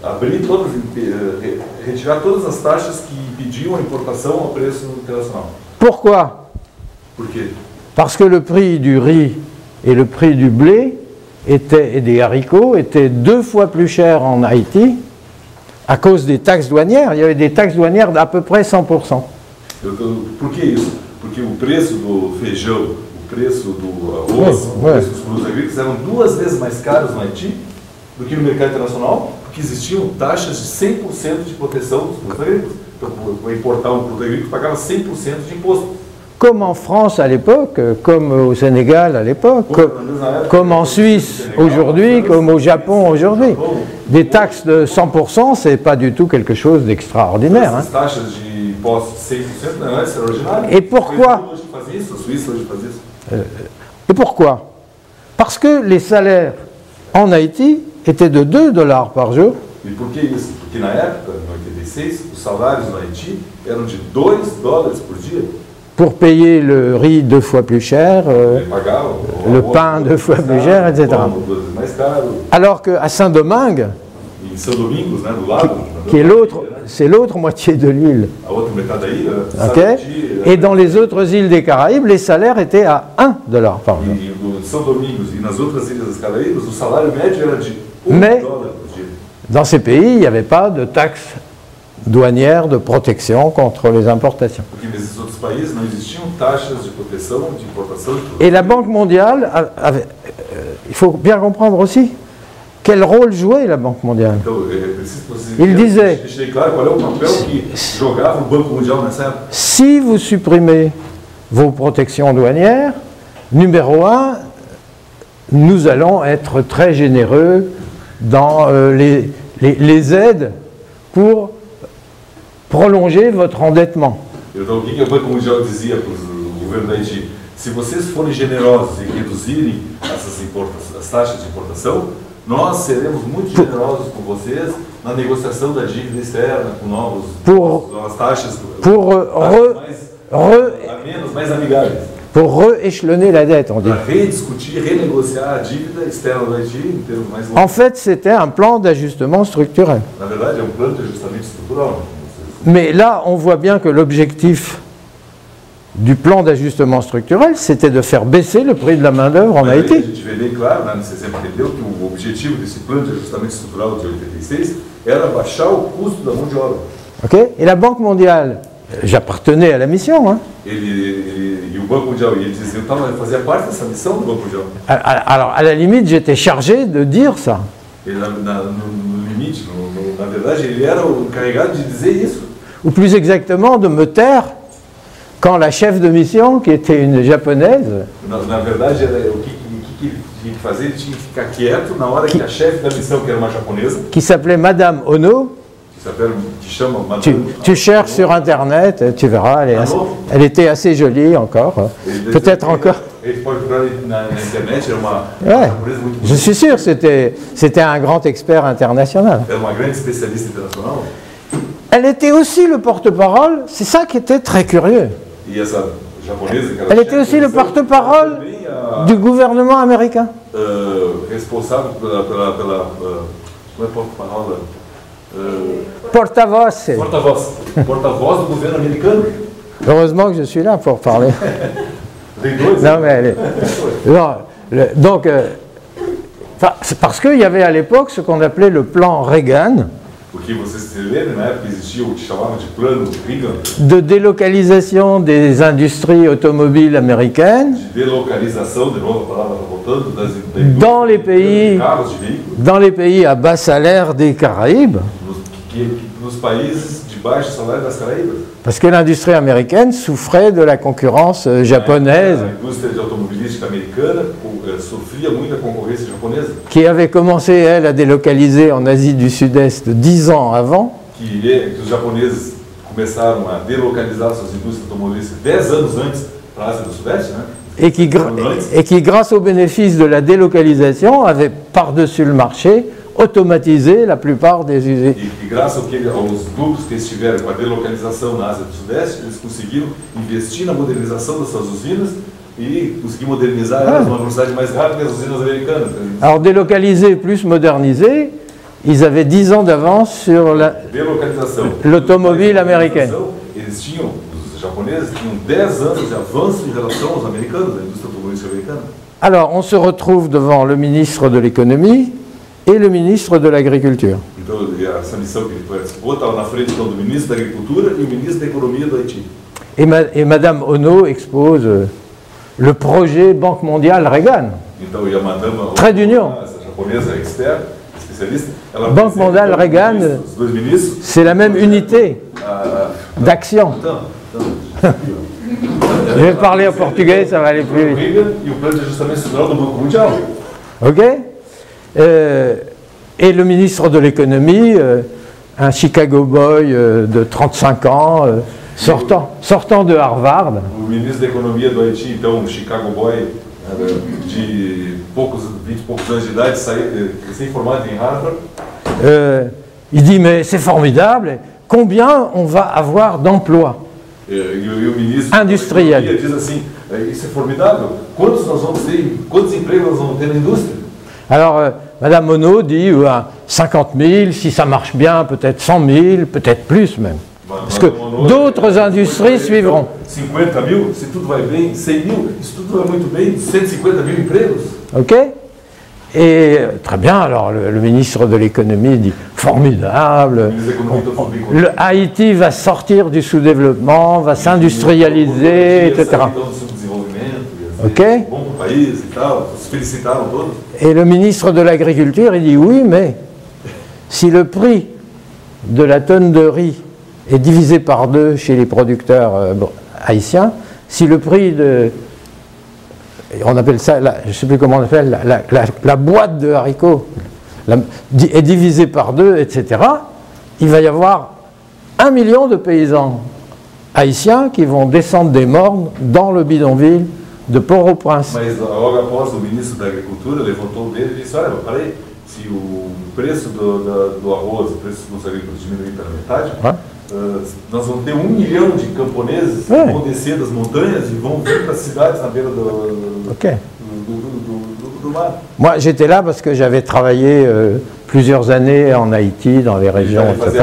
retirar todas as taxas que impediam a importação ao preço internacional. Pourquoi? Por quê? Parce que le prix du riz et le prix du blé et des haricots étaient 2 fois plus chers en Haïti à cause des taxes douanières. Il y avait des taxes douanières d'à peu près 100%. Por que isso? Porque o preço do feijão, o preço do arroz, o preço dos produtos agrícolas eram 2 vezes mais caros no Haiti do que no mercado internacional, porque existiam taxas de 100% de proteção dos produtos agrícolas. Então, para importar um produto agrícola, pagava 100% de imposto. Comme en France à l'époque, comme au Sénégal à l'époque, comme en Suisse aujourd'hui, comme au Japon aujourd'hui. Des taxes de 100%, ce n'est pas du tout quelque chose d'extraordinaire. Hein. Essas taxas de impostos 100% não é extraordinário. Et pourquoi? A Suíça hoje faz isso. Et pourquoi? Parce que les salaires en Haïti étaient de 2 $ par jour. E por que isso? Porque na época, em 86, os salários no Haiti eram de $2 por dia. Pour payer le riz 2 fois plus cher, le pain 2 fois plus cher, etc. Alors qu'à Saint-Domingue, qui est c'est l'autre moitié de l'île, okay, et dans les autres îles des Caraïbes, les salaires étaient à 1 $ par jour. São Domingos e nas outras ilhas das Caraíbas, o salário médio era de $1 por dia. Dans ces pays, il n'y avait pas de taxes douanières de protection contre les importations. Porque nesses outros países não existiam taxas de proteção, de importação. Et la Banque mondiale avait, il faut bien comprendre aussi, quel rôle jouait la Banque mondiale. Então, é preciso que vocês Il disait, deixem claro qual é o papel que jogava o Banco Mundial nessa época. si vous supprimez vos protections douanières, numéro un, nous allons être très généreux dans les aides pour prolonger votre endettement. Então, o que o Banco Mundial dizia para o governo da Haiti? Se vocês forem generosos e reduzirem as taxas de importação, nós seremos muito generosos com vocês na negociação da dívida externa, com novas taxas mais amigáveis. Pour rééchelonner la dette, on dit. Para rediscutir, renegociar a dívida externa da Haiti em termos mais longos. En fait, c'était un plan d'ajustement structurel. Na verdade, é um plano de ajustamento estrutural. Mais là, on voit bien que l'objectif du plan d'ajustement structurel, c'était de faire baisser le prix de la main-d'œuvre en Haïti. A gente vê bem claro, nesse exemplo que ele deu, que o objetivo desse plano de ajustamento estrutural de 86 era baixar o custo da mão de obra. Okay? Et la Banque mondiale, j'appartenais à la mission, hein. E o Banco Mundial, ele dizia, então, fazia parte dessa missão do Banco Mundial. Alors, à la limite, j'étais chargé de dire ça. Ele, no limite, na verdade, ele era o encarregado de dizer isso. Ou plus exactement, de me taire quand la chef de mission, qui était une japonaise, Na verdade, o que ele tinha que fazer, ele tinha que ficar quieto na hora que a chefe da missão, que era uma japonesa, qui s'appelait Madame Ono, que chama Madame tu cherches sur Internet, tu verras, elle était assez jolie encore, peut-être encore. Ele pode procurar na internet, era uma Ouais, japonesa muito je suis sûr, c'était un grand expert international. era uma grande especialista internacional. Elle était aussi le porte-parole, c'est ça qui était très curieux. E essa japonesa, que era Elle chefe était aussi da le missão, porte-parole também a du gouvernement américain. responsável como é porta-parole? Porte-voix. Porta-voz do governo americano. Heureusement que je suis là pour parler. Tem dois. Non, mais elle est... Non, donc, c'est parce qu'il y avait à l'époque ce qu'on appelait le plan Reagan, Porque vocês se lembram, na época existia o que chamavam de plano Reagan, de délocalisation des industries automobiles américaines de delocalização, de novo a palavra está voltando, da dans les indústria pays, de carros, de veículos, dans les pays à bas salaire des Caraïbes, nos países de baixo salário das Caraíbas. parce que l'industrie américaine souffrait de la concurrence japonaise, A indústria de automobilística americana sofria muito a concorrência japonesa, qui avait commencé, elle, à délocaliser en Asie du Sud-Est 10 ans avant, que os japoneses começaram a delocalizar suas indústrias automobilísticas 10 anos antes para a Ásia do Sudeste, né? et qui, grâce aux bénéfices de la délocalisation, avait par-dessus le marché automatisé la plupart des usines. E graças aos lucros que eles tiveram com a delocalização na Ásia do Sudeste, eles conseguiram investir na modernização das suas usinas e conseguir modernizar elas numa velocidade mais rápida que as usinas americanas. Alors délocalisé plus modernisé, ils avaient 10 ans d'avance sur l'automobile américaine. Eles tinham, os japoneses tinham 10 anos de avanço em relação aos americanos, da indústria automobilística americana. Alors on se retrouve devant le ministre de l'économie et le ministre de l'agriculture. Então, essa missão que ele participou estava na frente então, do ministro da Agricultura e o ministro da Economia do Haiti. Et Madame Ono expose le projet Banque mondiale Reagan. Então, e a Madame Trait d'union. Essa japonesa expert, spécialiste, ela Banque mondiale Reagan, os dois ministros, c'est la même unité d'action. Je vais parler en portugais, ça va aller plus vite. Reagan e o plano de ajustamento estrutural do Banco Mundial. Ok? Et le ministre de l'économie, un Chicago boy de 35 ans, sortant de Harvard. O ministro da Economia do Haiti, então, um Chicago boy de 20 e poucos anos de idade, recém-formado em Harvard. Il dit, mais c'est formidable, combien on va avoir d'emplois E o ministro industriels? da Economia diz assim, isso é formidável, quantos empregos nós vamos ter na indústria? Alors, Madame Ono dit 50 000, si ça marche bien, peut-être 100 000, peut-être plus même. Parce que d'autres industries suivront. 50 mil, se tudo vai bem, 100 mil, se tudo vai muito bem, 150 mil empregos. OK? Et très bien, alors le ministre de l'économie dit formidable, Haïti va sortir du sous-développement, va s'industrialiser, etc. OK? Et le ministre de l'Agriculture, il dit oui, mais si le prix de la tonne de riz est divisé par 2 chez les producteurs haïtiens, si le prix de... on appelle ça, je ne sais plus comment on appelle, la boîte de haricots est divisée par 2, etc., il va y avoir 1 million de paysans haïtiens qui vont descendre des mornes dans le bidonville de Port-au-Prince. Mas logo após o ministro da Agricultura levantou o dedo e disse, olha, peraí, se o preço do arroz, o preço dos agricultores diminuir pela metade, nós vamos ter 1 milhão de camponeses que vão descer das montanhas e vão vir para as cidades na beira do mar. Moi, j'étais là parce que j'avais travaillé plusieurs années en Haïti, dans les régions, etc.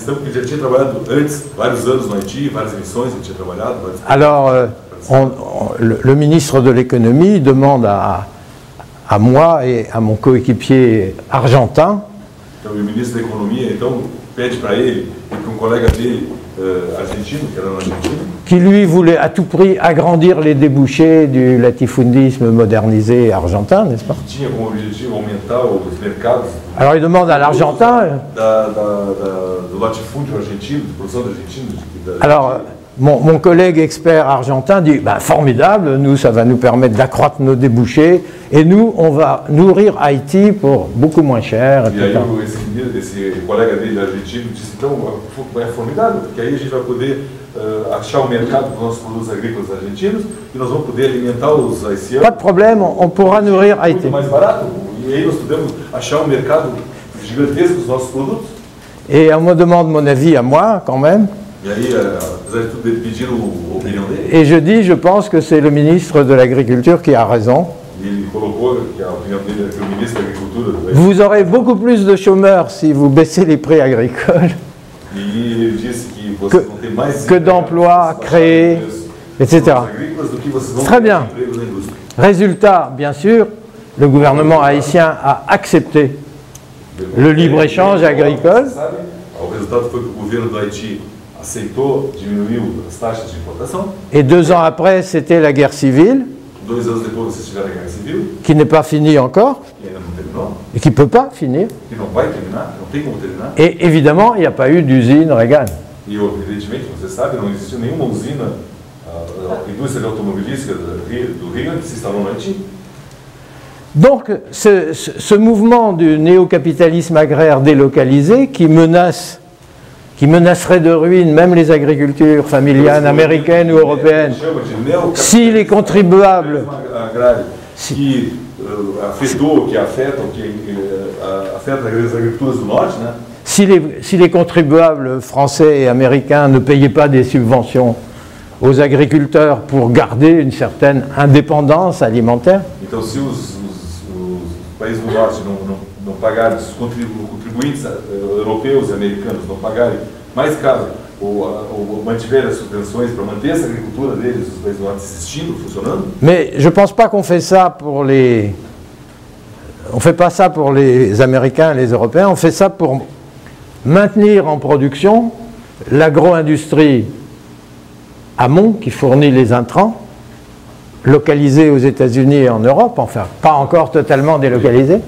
Alors, le ministre de l'économie demande à moi et à mon coéquipier argentin le ministre de l'économie pede para ele e para colega dele argentino, que era argentino, qui lui voulait à tout prix agrandir les débouchés du latifundisme modernisé argentin, n'est-ce pas? Tinha como objetivo aumentar os mercados. Alors il demande à l'Argentin do latifúndio argentino, de produção argentina. Alors mon collègue expert argentin dit ben, formidable, nous ça va nous permettre d'accroître nos débouchés et nous on va nourrir Haïti pour beaucoup moins cher. E aí esse colega dele argentino disse então é formidável, porque aí a gente vai poder achar o mercado para os nossos produtos agrícolas argentinos e nós vamos poder alimentar os haitianos. Pas de problème, on pourra nourrir Haïti. Muito mais barato e aí nós podemos achar um mercado gigantesco dos nossos produtos. Et on me demande mon avis à moi quand même. E aí, apesar de tudo, pedir a opinião dele. Et je dis, je pense que c'est le ministre de l'Agriculture qui a raison. Ele colocou que a opinião dele é que o ministro da Agricultura. Vous aurez beaucoup plus de chômeurs si vous baissez les prix agricoles que d'emplois créés, etc. Très bien. Résultat, bien sûr, le gouvernement haïtien a accepté le libre-échange agricole. O resultado foi que o governo do Haiti aceitou, diminuiu as taxas de importação. Et 2 ans après, c'était la guerre civile. 2 anos depois, vocês tiveram a guerra civil. Qui n'est pas finie encore. Que ainda não terminou. Et qui ne peut pas finir. Que não vai terminar, não tem como terminar. Et évidemment, il n'y a pas eu d'usine Reagan. E evidentemente, você sabe, não existiu nenhuma usina, a indústria automobilística do Rio que se instalou no Haiti. Donc, ce mouvement du néo-capitalisme agraire délocalisé qui menacerait de ruine même les agricultures familiales américaines ou européennes, si les contribuables... que afeta as agriculturas do norte, né? Si les contribuables français et américains ne payaient pas des subventions aux agriculteurs pour garder une certaine indépendance alimentaire. Então, se os países do norte não pagarem, os contribuintes europeus e americanos não pagarem mais caro ou mantiverem as subvenções para manter essa agricultura deles, os países do norte existindo, funcionando. Mais je ne pense pas qu'on fait ça pour les... On ne fait pas ça pour les Américains et les Européens, on fait ça pour maintenir en production l'agro-industrie amont qui fournit les intrants, localisés aux États-Unis et en Europe, enfin pas encore totalement délocalisés.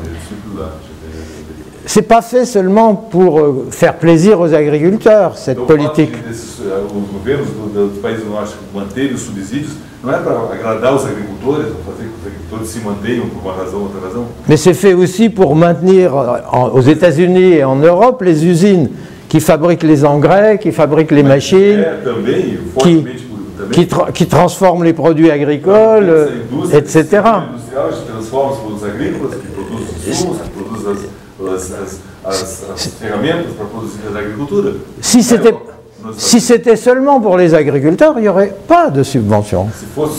C'est pas fait seulement pour faire plaisir aux agriculteurs, cette politique. Os governos dos países do norte manterem os subsídios não é para agradar os agricultores, ou fazer que os agricultores se mantenham por uma razão ou outra razão. Mais c'est fait aussi pour maintenir aux États-Unis et en Europe les usines qui fabriquent les engrais, qui fabriquent les machines, qui transforment les produits agricoles, etc. Transforma os produtos agrícolas, que produz os insumos, que produz as ferramentas para produzir a agricultura. Si c'était seulement pour les agriculteurs, il n'y aurait pas de subvention.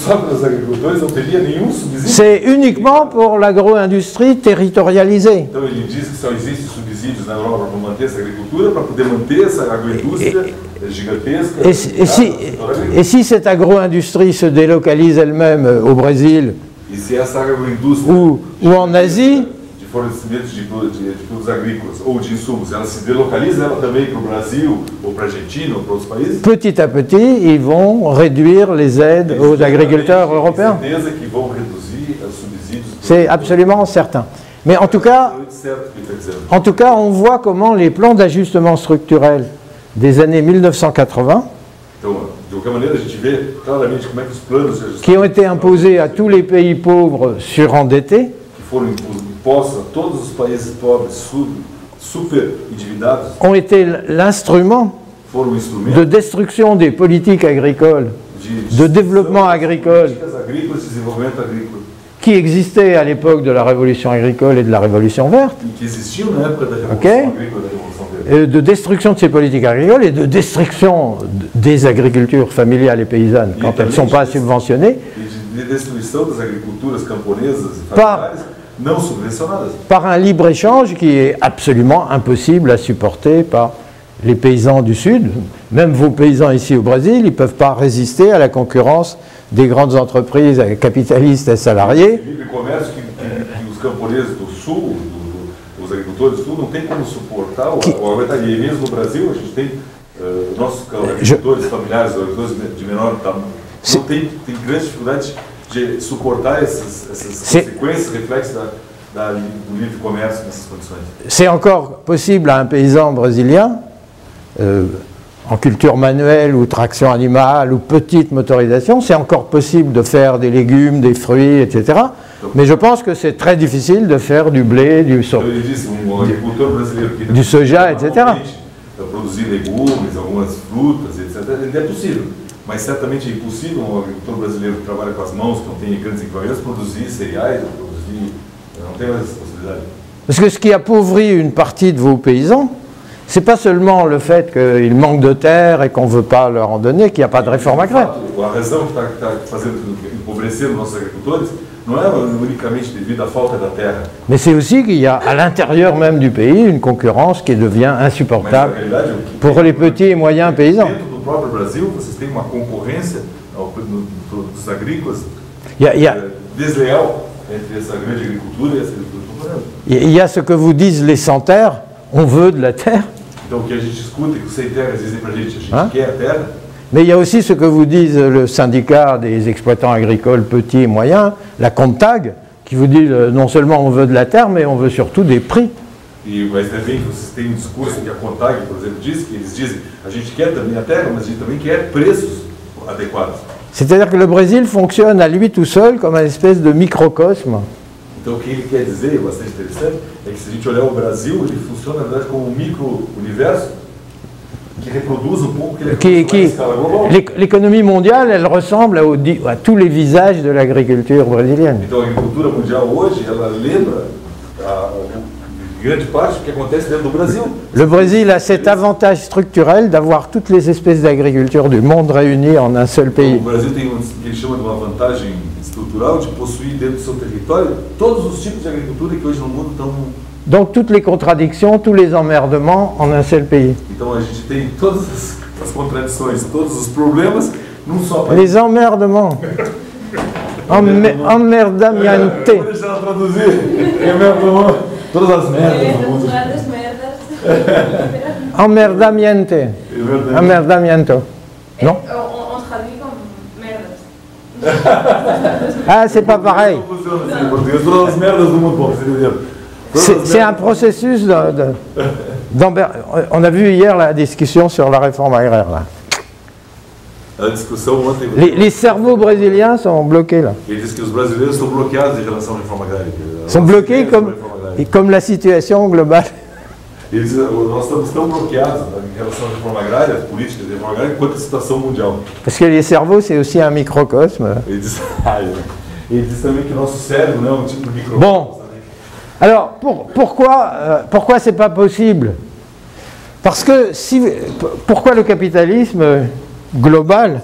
C'est uniquement pour l'agro-industrie territorialisée. Então ele diz que só existe subsídios na Europa para manter essa agricultura, para poder manter essa agroindústria gigantesca. Et si cette agro-industrie se délocalise elle-même au Brésil E se essa agroindústria ou en Asie, de fornecimento de produtos agrícolas ou de insumos, ela se delocaliza ela também para o Brasil, ou para a Argentina, ou para outros países, petit à petit, ils vont réduire les aides aux agriculteurs européens. tem certeza que vão reduzir os subsídios. C'est absolument certain. Mais en tout cas, Certo que está dizendo. En tout cas, on voit comment les plans d'ajustement structurel des années 1980, Então, de qualquer maneira, a gente vê claramente como é que os planos de ajustamento qui ont été imposés à tous les pays pauvres surendettés, que foram impostos a todos os países pobres super endividados, ont été l'instrument foram um de instrumento destruction des politiques agricoles, de développement agricole, políticas agrícolas, desenvolvimento agrícola, qui existaient à l'époque de la Révolution agricole et de la Révolution verte, e que existiam na época da Revolução Ok. Agrícola e da Revolução Verde. de destruction de ces politiques agricoles et de destruction des agricultures familiales et paysannes quand elles ne sont pas subventionnées, E de destruição das agriculturas camponesas e Par- familiares não subvencionadas. par un libre-échange qui est absolument impossible à supporter par les paysans du Sud. Même vos paysans ici au Brésil, ils ne peuvent pas résister à la concurrence des grandes entreprises capitalistes et salariées. O livre comércio que os camponeses do Sul, os agricultores do Sul, não tem como suportar ou aguentar. E mesmo no Brasil, a gente tem nossos agricultores familiares, agricultores de menor tamanho, não tem grande dificuldade de suportar essas consequências, reflexos do livre comércio nessas condições. C'est encore possible à un paysan brésilien, en culture manuelle ou traction animale ou petite motorisation, c'est encore possible de faire des légumes, des fruits, etc. Mais je pense que c'est très difficile de faire du blé, du Então ele disse, agricultor brasileiro que Du soja, etc. Produzir legumes, algumas frutas, etc. Ainda é possível, mas certamente é impossível um agricultor brasileiro que trabalha com as mãos, que não tem grandes equipamentos, produzir cereais, produzir... Não tem mais essa possibilidade. Parce que ce qui appauvrit une partie de vos paysans, c'est pas seulement le fait qu'ils manquent de terre et qu'on ne veut pas leur en donner, qu'il n'y a pas de réforme agraire. A razão que está fazendo empobrecer os nossos agricultores não é unicamente devido à falta da terra, Mais c'est aussi qu'il y a à l'intérieur même du pays une concurrence qui devient mas na insupportable realidade o que pour les petits et moyens paysans. dentro do próprio Brasil vocês têm uma concorrência dos agrícolas Il y a- desleal entre essa grande agricultura e essa agricultura camponesa. il y a ce que vous disent les sans-terres, on veut de la terre, Então o que a gente escuta é que os sem terra dizem pra gente, a gente Hã? quer a terra, mais il y a aussi ce que vous disent le syndicat des exploitants agricoles petits et moyens, la CONTAG, qui vous dit non seulement on veut de la terre, mais on veut surtout des prix. mas também vocês têm um discurso que a CONTAG, por exemplo, diz, que eles dizem, a gente quer também a terra, mas a gente também quer preços adequados. C'est-à-dire que le Brésil fonctionne à lui tout seul comme une espèce de microcosme. Então o que ele quer dizer, bastante interessante, é que se a gente olhar o Brasil, ele funciona na verdade como um micro-universo que reproduz um pouco o que ele reproduz na escala global. L'économie mondiale, elle ressemble à tous les visages de l'agriculture brésilienne. Então a agricultura mundial hoje, ela lembra em grande parte o que acontece dentro do Brasil. Le Brésil a cet avantage structurel d'avoir toutes les espèces d'agriculture du monde réunies en un seul O pays. Brasil tem o que ele chama de uma vantagem estrutural de possuir dentro do seu território todos os tipos de agricultura que hoje no mundo estão. Donc toutes les contradictions, tous les emmerdements en un seul pays. Então a gente tem todas as contradições, todos os problemas num só país. Les emmerdements. Emmerdamiante. Vou deixar ela traduzir. Emmerdement. Todas as merdas do mundo. Grandes merdas. Emmerdamiente. Emmerdamiento. Non? On traduit comme merdas. Ah, c'est pas pareil. Não funciona assim em português. Todas as merdas do mundo, bom, você entendeu? C'est un processus on a vu hier la discussion sur la réforme agraire. Là. A discussão ontem. Les cerveaux brésiliens sont bloqués là. Ele disse que os brasileiros estão bloqueados em relação à reforma agrária. Ils sont bloqués comme la situation globale. Ele diz, nós estamos tão bloqueados em relação à reforma agrária, as políticas de reforma agrária, quanto a situação mundial. Parce que les cerveaux, c'est aussi un microcosme. Ele diz, ele diz também que o nosso cérebro não é um tipo de microcosmos. Bon. Alors, pourquoi c'est pas possible? Parce que pourquoi le capitalisme global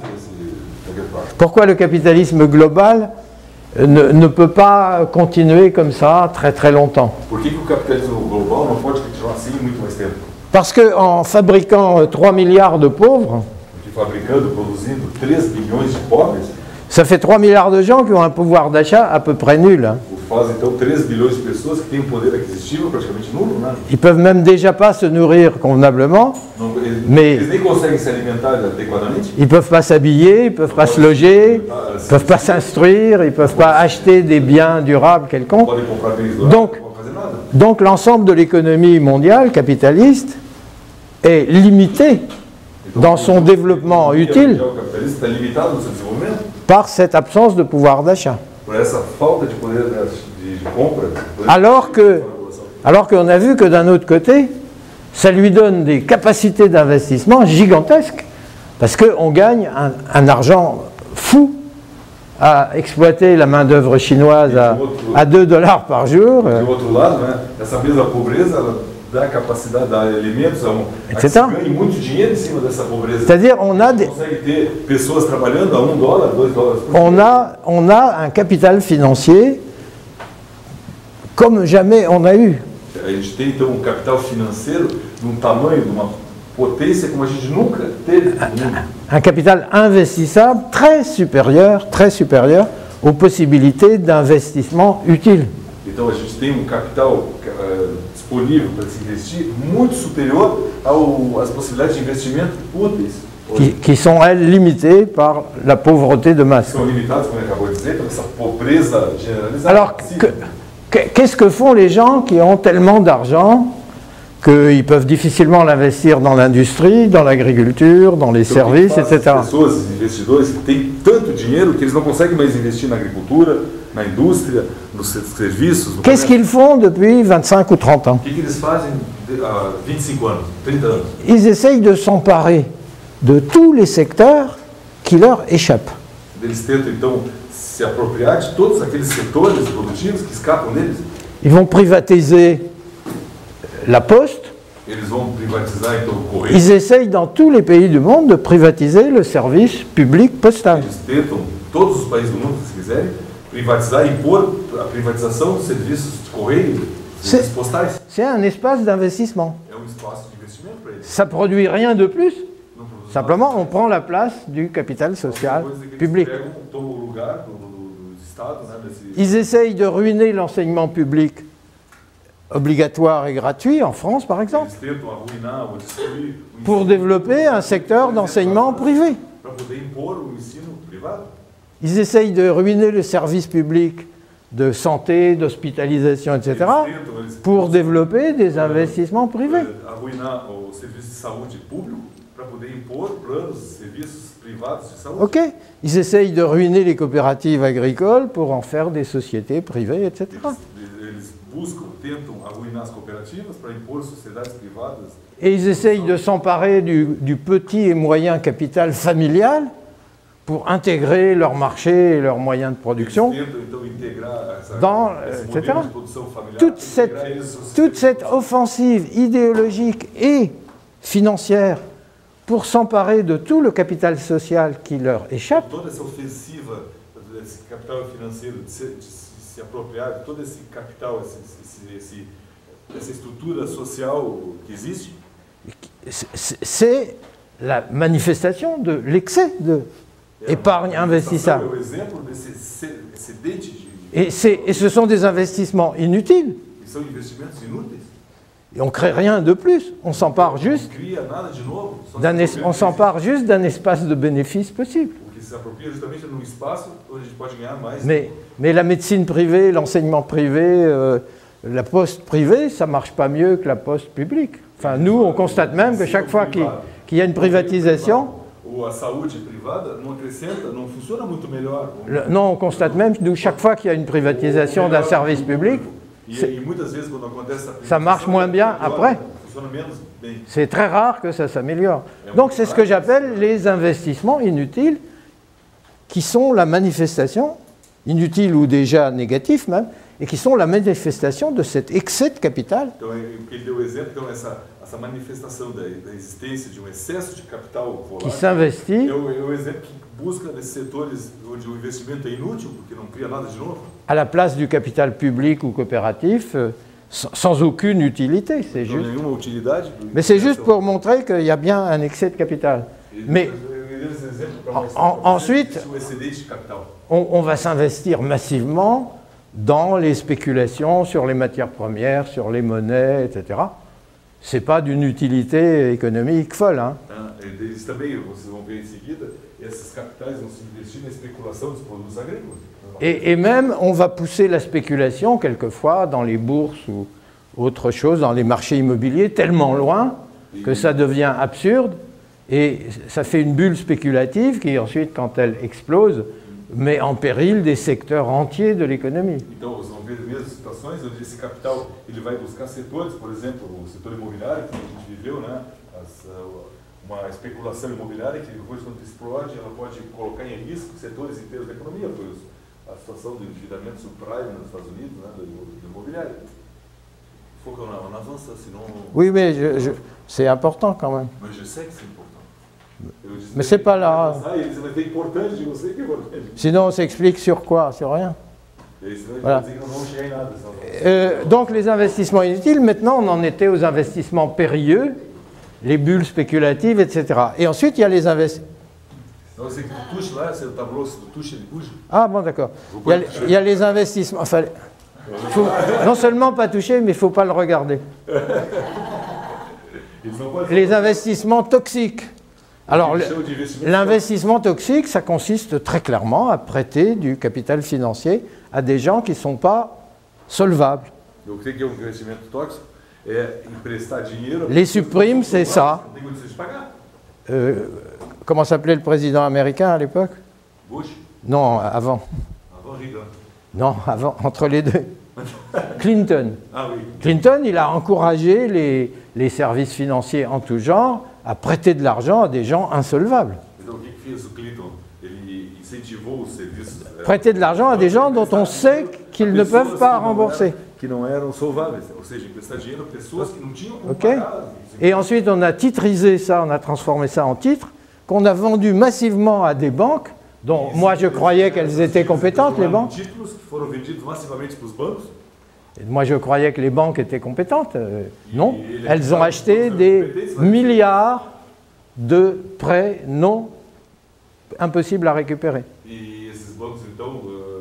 ne peut pas continuer comme ça très très longtemps? Por que o capitalismo global não pode continuar assim muito mais tempo? Parce qu'en fabriquant 3 milliards de pauvres, fabricando, produzindo 3 bilhões de pobres, ça fait 3 milliards de gens qui ont un pouvoir d'achat à peu près nul. Hein. faz então 3 bilhões de pessoas que têm um poder aquisitivo praticamente nulo, né? Ils peuvent même déjà pas se nourrir convenablement, Não, mais eles nem conseguem se alimentar adequadamente. ils peuvent pas s'habiller, ils peuvent pas se loger, ils peuvent pas s'instruire, ils peuvent pas acheter des biens durables quelconques. Podem comprar bens duráveis, Donc, não podem fazer nada. Donc l'ensemble de l'économie mondiale capitaliste est limité dans son développement utile O capitalista está limitado no seu desenvolvimento par cette absence de pouvoir d'achat. por essa falta de poder de compra. Alors qu'on a vu que d'un autre côté, ça lui donne des capacités d'investissement gigantesques, parce qu'on gagne un argent fou à exploiter la main-d'œuvre chinoise à 2 $ par jour. Do outro lado, né, essa mesma pobreza ela dá capacidade, dá elementos a que se Etc. ganhe muito dinheiro em cima dessa pobreza. C'est-à-dire on a des, Consegue ter pessoas trabalhando a $1, $2 por on a un capital financier comme jamais on a eu. A gente tem então um capital financeiro de um tamanho, de uma potência como a gente nunca teve no mundo. Un capital investissable très supérieur aux possibilités d'investissement utile. Então a gente tem um capital disponível para se investir muito superior às possibilidades de investimento úteis. Qui sont, elles, limitées par la pauvreté de masse. São limitados, como ele acabou de dizer, por essa pobreza generalizada. Alors, qu'est-ce que font les gens qui ont tellement d'argent qu'ils peuvent difficilement l'investir dans l'industrie, dans l'agriculture, dans les services, etc. As pessoas, os investidores, têm tanto dinheiro que eles não conseguem mais investir na agricultura, na indústria, nos serviços. No Qu'est-ce qu'ils font depuis 25 ou 30 ans? O que eles fazem há 25 anos, 30 anos? Ils essayent de s'emparer de tous les secteurs qui leur échappent. Eles tentam, então, se apropriar de todos aqueles setores produtivos que escapam deles. Ils vont privatiser la poste. Eles vão privatizar, então, o correio. Ils essayent dans tous les pays du monde de privatiser le service public postal. Eles tentam, todos os países do mundo, se quiserem, privatizar e impor a privatização dos serviços de correio, serviços postais. C'est un espace d'investissement. É um espaço de investimento para eles. Ça produit rien de plus. Não produz Simplement, nada. on prend la place du capital social Coisa que eles public. pegam, tomam o lugar do Estado, né, desse... Ils essayent de ruiner l'enseignement public obligatoire et gratuit en France, par exemple, Eles tentam arruinar ou destruir o pour ensino développer un secteur d'enseignement privé. para poder impor o ensino privado. Ils essayent de ruiner le service public de santé, d'hospitalisation, etc., Eles pour développer des investissements privés. arruinar o serviço de saúde público para poder impor planos, serviços privados de saúde. OK. Ils essayent de ruiner les coopératives agricoles pour en faire des sociétés privées, etc. Eles buscam, tentam arruinar as cooperativas para impor sociedades privadas. Et ils essayent de s'emparer du petit et moyen capital familial pour intégrer leur marché et leurs moyens de production. Eles tentam, então, integrar Dans, esse etc. modelo de produção familiar, Toute integrar eles ao toute sistema. cette offensive idéologique et financière pour s'emparer de tout le capital social qui leur échappe, Toda essa ofensiva desse capital financeiro, de se apropriar de todo esse capital, essa estrutura social que existe, c'est la manifestation de l'excès de épargne investissable. é o exemplo desse excedente de... Et ce sont des investissements inutiles. E são investimentos inúteis. Et on ne crée rien de plus. On s'empare juste Não cria nada de novo. Só on s'empare juste d'un espace de bénéfice possible. O que se apropria justamente num espaço onde a gente pode ganhar mais. Mais la médecine privée, l'enseignement privé, la poste privée, ça ne marche pas mieux que la poste publique. Enfin, nous, on constate même que chaque fois qu'il y a une privatisation, Ou a saúde privada não acrescenta, não funciona muito melhor. non, on constate même, nous, chaque fois qu'il y a une privatisation d'un service public, E muitas vezes quando acontece essa ça marche moins bien après. Funciona menos bem. C'est très rare que ça s'améliore. Donc c'est ce que j'appelle les investissements inutiles, qui sont la manifestation, inutiles ou déjà négatifs même, et qui sont la manifestation de cet excès de capital. Então, o que ele deu o exemplo, então, essa manifestação da existência de um excesso de capital Qui volátil, s'investit é o exemplo que busca nesses setores onde o investimento é inútil, porque não cria nada de novo, à la place du capital public ou coopératif sans aucune utilité, c'est Então, juste. nenhuma utilidade. Mais c'est juste pour montrer qu'il y a bien un excès de capital. Mais ensuite, on va s'investir massivement dans les spéculations sur les matières premières, sur les monnaies, etc. Ce n'est pas d'une utilité économique folle. Hein. Eles também, vocês vão ver em seguida, esses capitais vão se investir na especulação dos produtos agrícolas. Et même, on va pousser la spéculation, quelquefois, dans les bourses ou autre chose, dans les marchés immobiliers, tellement loin que ça devient absurde. Et ça fait une bulle spéculative qui, ensuite, quand elle explose, met en péril des secteurs entiers de l'économie. Então, vocês vão ver as mesmas situações onde esse capital ele vai buscar setores, por exemplo, o setor imobiliário que a gente viveu, né? Uma especulação imobiliária que depois, quando explode, ela pode colocar em risco setores inteiros da economia, pois a situação do endividamento subprime nos Estados Unidos, né, do imobiliário. Il faut qu'on avance, sinon... Oui, mais c'est important quand même. Mais je sais que c'est important. Mais c'est pas là. C'est important, je sais que c'est important. Sinon, on s'explique sur quoi? Sur rien. Voilà. Donc les investissements inutiles, maintenant on en était aux investissements périlleux, les bulles spéculatives, etc. Et ensuite il y a les investissements... Ah bon, d'accord. Il y a les investissements... Enfin, faut non seulement pas toucher, mais il ne faut pas le regarder. Les investissements toxiques. Alors, l'investissement toxique, ça consiste très clairement à prêter du capital financier à des gens qui ne sont pas solvables. Les subprimes, c'est ça. Comment s'appelait le président américain à l'époque? Bush? Non, avant. Avant Reagan. Non, avant, entre les deux. Clinton. Ah oui. Clinton, il a encouragé les services financiers en tout genre à prêter de l'argent à des gens insolvables. Donc, qu'est-ce que fez o Clinton? Ele incentivou os serviços. Prêter de l'argent à des gens dont on sait qu'ils ne peuvent pas rembourser. Qui não eram solváveis, ou seja, emprestar dinheiro a pessoas que não tinham como Okay. pagar. Et ensuite, on a titrisé ça, on a transformé ça en titre, qu'on a vendu massivement à des banques, dont moi je croyais qu'elles étaient compétentes, les banques. Títulos que foram vendidos massivamente para os bancos. Et moi je croyais que les banques étaient compétentes. Non, elles ont acheté des milliards de prêts non impossibles à récupérer. E esses bancos, então,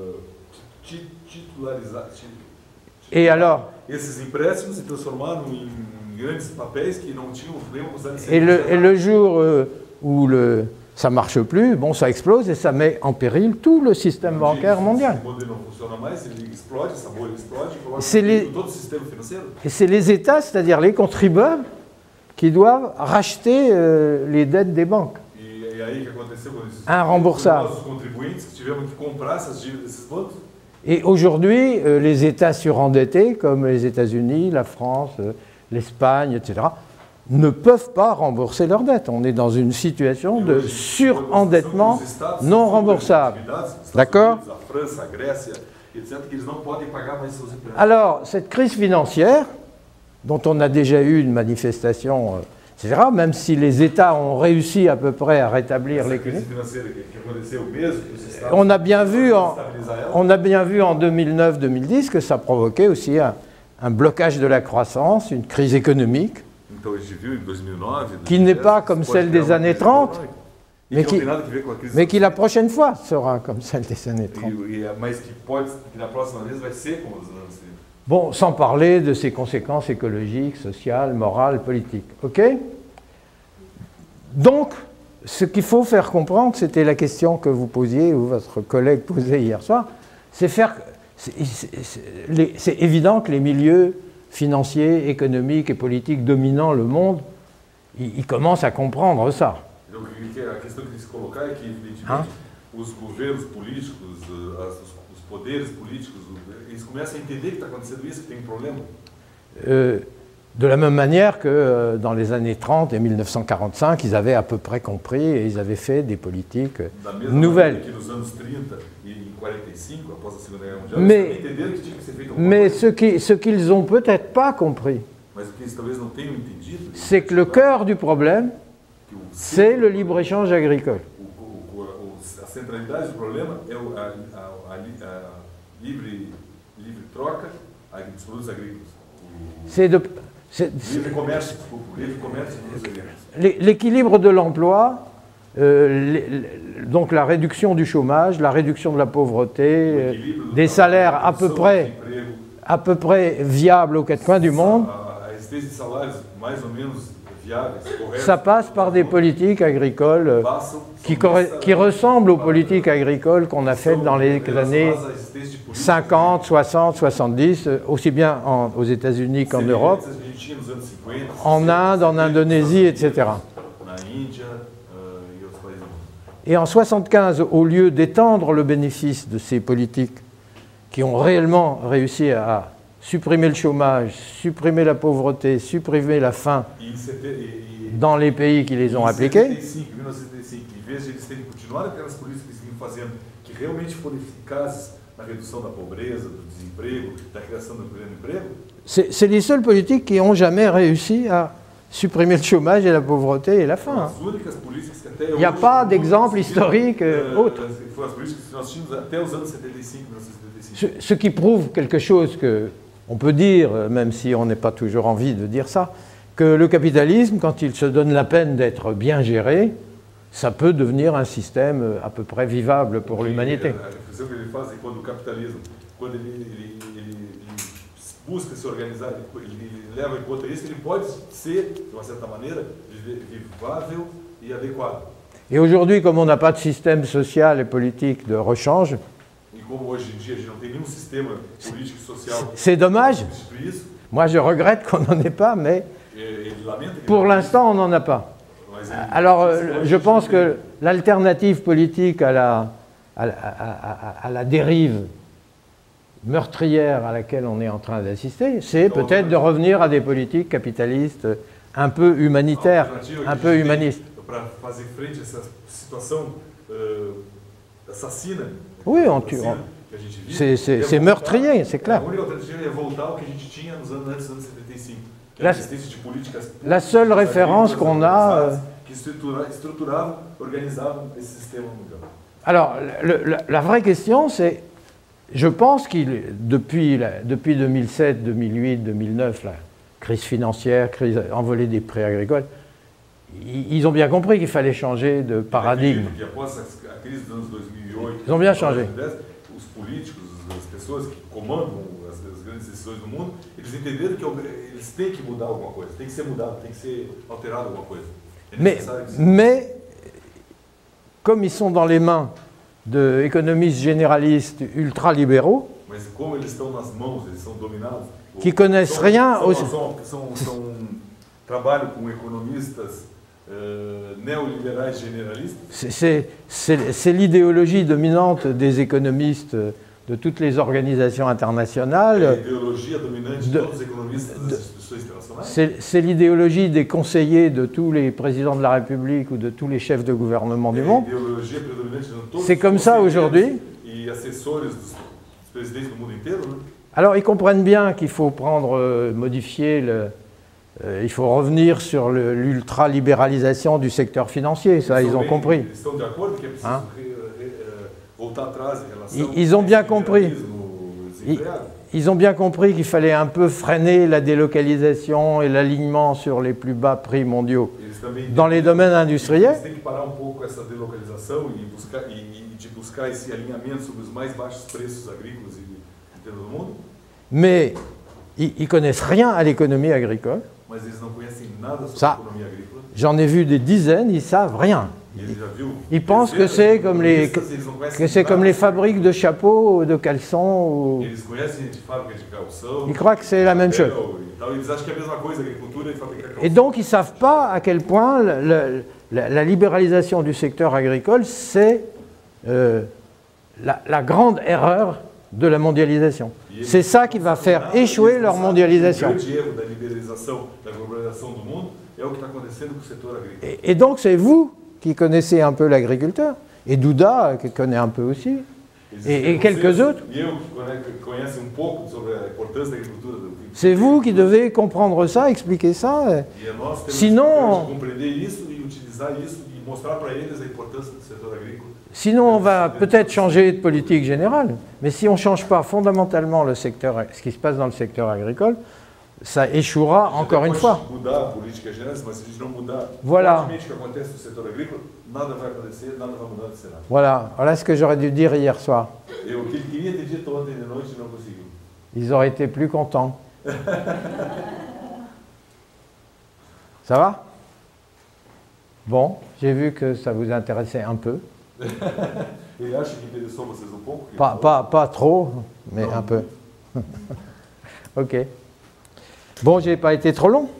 titularizaram. Et alors, Esses empréstimos se transformaram em grandes papéis que não tinham nenhuma possibilidade de et le jour où ça ne marche plus, bon, ça explose et ça met en péril tout le système bancaire mondial. O modelo não funciona mais, ele explode, essa bolha explode, coloca C'est les- todo o sistema financeiro. Et c'est les États, c'est-à-dire les contribuables, qui doivent racheter les dettes des banques. E aí o que aconteceu com esses Irremboursável. nós, os contribuintes, que tivemos que comprar essas dívidas desses bancos? Et aujourd'hui, les États surendettés, comme les États-Unis, la France, l'Espagne, etc., ne peuvent pas rembourser leurs dettes. On est dans une situation de surendettement non remboursable. D'accord? A França, a Grécia, etc., que eles não podem pagar mais seus empréstimos. Alors, cette crise financière, dont on a déjà eu une manifestation, etc., même si les États ont réussi à peu près à rétablir Essa l'équilibre, crise financeira que aconteceu mesmo, que os Estados on a bien vu estabilizar ela. on a bien vu en 2009-2010 que ça provoquait aussi un blocage de la croissance, une crise économique, Então a gente viu em 2009, qui n'est pas comme celle des années 30, e mais que não qui, tem nada a ver com a crise mais qui la prochaine fois sera comme celle des années 30. mas que na próxima vez vai ser como os anos 30. Bon, sans parler de ses conséquences écologiques, sociales, morales, politiques. OK? Donc, ce qu'il faut faire comprendre, c'était la question que vous posiez, ou votre collègue posait hier soir, c'est c'est évident que les milieux financiers, économiques et politiques dominant le monde, ils commencent à comprendre ça. Então, a questão que tem que se colocar é que, evidentemente, Ah. os governos políticos, os poderes políticos, eles começam a entender que está acontecendo isso, que tem um problema. De la même manière que dans les années 30 et 1945, ils avaient à peu près compris et ils avaient fait des politiques Da mesma nouvelles. maneira que nos anos 30 e em 45, após a Segunda Guerra Mundial, Mais- eles também entenderam que tinha que ser feito alguma Mais coisa. ce qu'ils n'ont peut-être pas compris, Mas o que eles talvez não tenham entendido c'est que le cœur du problème, que o c'est le libre-échange agricole. a centralidade do problema é a livre troca dos produtos agrícolas. Livre comércio, desculpa, livre comércio dos alimentos. L'équilibre de l'emploi, donc la réduction du chômage, la réduction de la pauvreté, des salaires à peu près viables aux quatre coins du monde, ça passe par des politiques agricoles qui ressemblent aux politiques agricoles qu'on a faites dans les années 50, 60, 70, aussi bien aux États-Unis qu'en Europe, en Inde, en Indonésie, etc. Et en 1975, au lieu d'étendre le bénéfice de ces politiques qui ont réellement réussi à supprimer le chômage, supprimer la pauvreté, supprimer la faim dans les pays qui les ont appliquées, c'est les seules politiques qui n'ont jamais réussi à supprimer le chômage et la pauvreté et la faim. Il n'y a pas d'exemple historique autre. Ce qui prouve quelque chose qu'on peut dire, même si on n'est pas toujours envie de dire ça, que le capitalisme, quand il se donne la peine d'être bien géré, ça peut devenir un système à peu près vivable pour l'humanité. Busca se organizar, ele leva em conta isso, ele pode ser, de uma certa maneira, vivável e adequado. Et aujourd'hui, comme on n'a pas de système social et politique de rechange, E como hoje em dia a gente não tem nenhum sistema político e social, c'est dommage. Moi, je regrette qu'on n'en ait pas, mais pour l'instant, on n'en a pas. Alors, je pense que l'alternative politique à la dérive meurtrière à laquelle on est en train d'assister, c'est peut-être de revenir à des politiques capitalistes un peu humanitaires, un peu humanistes. Oui, c'est meurtrier, c'est clair. La seule référence qu'on a... Alors, la vraie question, c'est... Je pense que depuis 2007, 2008, 2009, la crise financière, crise envolée des prix agricoles, ils ont bien compris qu'il fallait changer de paradigme. Ils ont bien changé. Mais comme ils sont dans les mains d'économistes généralistes ultra-libéraux qui connaissent rien aux... C'est l'idéologie dominante des économistes de toutes les organisations internationales. C'est l'idéologie des conseillers de tous les présidents de la République ou de tous les chefs de gouvernement du monde. C'est comme ça aujourd'hui. Alors ils comprennent bien qu'il faut modifier il faut revenir sur l'ultralibéralisation du secteur financier, ça ils ont compris. Hein? Ils ont bien compris. Ils ont bien compris qu'il fallait un peu freiner la délocalisation et l'alignement sur les plus bas prix mondiaux dans les domaines industriels. Mais ils ne connaissent rien à l'économie agricole. Ça, j'en ai vu des dizaines, ils ne savent rien. Ils pensent que c'est comme les fabriques de chapeaux ou de caleçons. Ils croient que c'est la même chose. Et donc ils ne savent pas à quel point la libéralisation du secteur agricole, c'est la grande erreur de la mondialisation. C'est ça qui va faire échouer leur mondialisation. Et donc c'est vous qui connaissez un peu l'agriculteur, et Duda qui connaît un peu aussi, et quelques autres. C'est vous qui devez comprendre ça, expliquer ça. Sinon on va peut-être changer de politique générale, mais si on ne change pas fondamentalement ce qui se passe dans le secteur agricole, ça échouera encore une fois. Mudar a política geral, mas se a gente não mudar Voilà. fortemente o que acontece no setor agrícola, nada vai acontecer, nada vai mudar de cenário. Voilà ce que j'aurais dû dire hier soir. E o que ele queria ter dito ontem de noite não conseguiu. Ils auraient été plus contents. Ça va? Bon, j'ai vu que ça vous intéressait un peu. Ele acha que interessou vocês um pouco? Pas trop, mais un peu. Ok. Bon, j'ai pas été trop long.